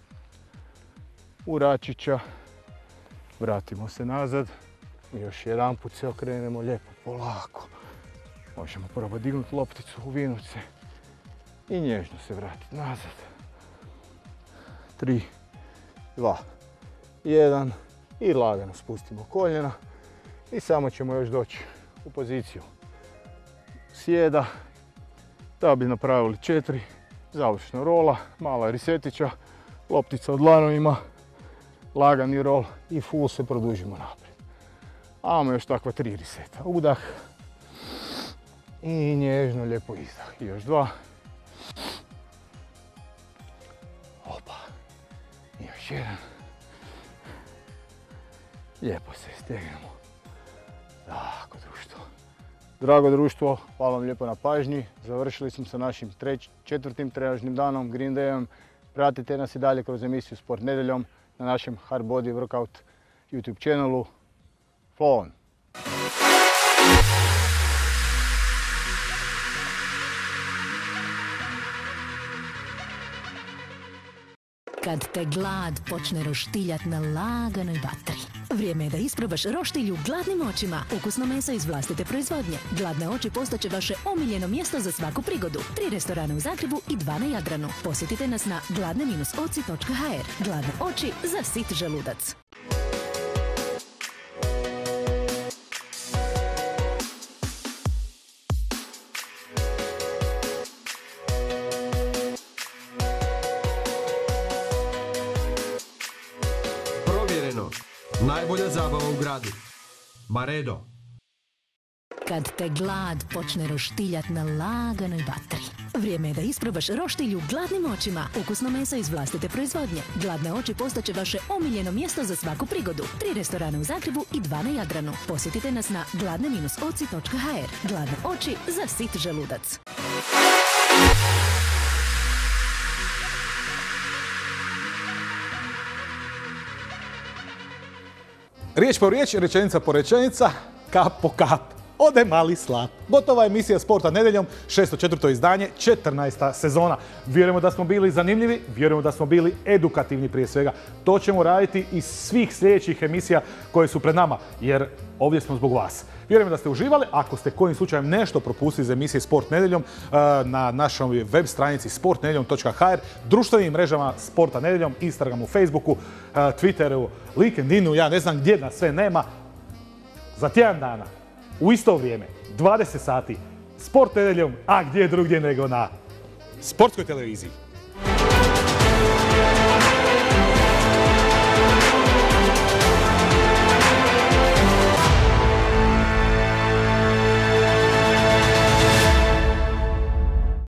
u račića. Vratimo se nazad i još jedan put se okrenemo lijepo polako. Možemo probati dignuti lopticu, uvinuti se i nježno se vratiti nazad. 3, 2, 1 i lagano spustimo koljena i samo ćemo još doći u poziciju sjeda da bi napravili 4, završna rola, mala resetića, loptica od dlanovima, lagani rol i full se produžimo naprijed. Ajmo još takva 3 reseta. Udah i nježno lijepo izdah. I još 2. Opa. I još 1. Lijepo se stegnemo. Tako društvo. Drago društvo, hvala vam lijepo na pažnji. Završili smo sa našim četvrtim trenažnim danom, Green Dayom. Pratite nas i dalje kroz emisiju Sport nedeljom na našem Hard Body Workout YouTube channelu. Flow on!
Kad te glad počne roštiljat na laganoj vatri. Vrijeme je da isprobaš roštilju gladnim očima. Ukusno meso iz vlastite proizvodnje. Gladne oči postaće vaše omiljeno mjesto za svaku prigodu. 3 restorana u Zagrebu i 2 na Jadranu. Posjetite nas na gladne-oci.hr. Gladne oči za sit želudac.
Najbolja zabava u gradu. Maredo.
Kad te glad počne roštiljat na laganoj vatri. Vrijeme je da isprobaš roštilju gladnim očima. Ukusno meso iz vlastite proizvodnje. Gladne oči postaće vaše omiljeno mjesto za svaku prigodu. 3 restorana u Zagrebu i 2 na Jadranu. Posjetite nas na gladne-oci.hr. Gladne oči za sit želudac.
Riječ po riječ, rečenica po rečenica, kap po kap. Ode mali slap. Gotova je emisija Sporta nedeljom, 604. izdanje, 14. sezona. Vjerujemo da smo bili zanimljivi, vjerujemo da smo bili edukativni prije svega. To ćemo raditi iz svih sljedećih emisija koje su pred nama, jer ovdje smo zbog vas. Vjerujem da ste uživali. Ako ste kojim slučajem nešto propustili iz emisije Sport nedeljom, na našoj web stranici sportnedeljom.hr, društvenim mrežama Sporta nedeljom, Instagramu, Facebooku, Twitteru, LinkedInu, ja ne znam gdje nas sve nema. Za tjedan dana, u isto vrijeme, 20 sati, Sport nedeljom, a gdje drugdje nego na Sportskoj televiziji.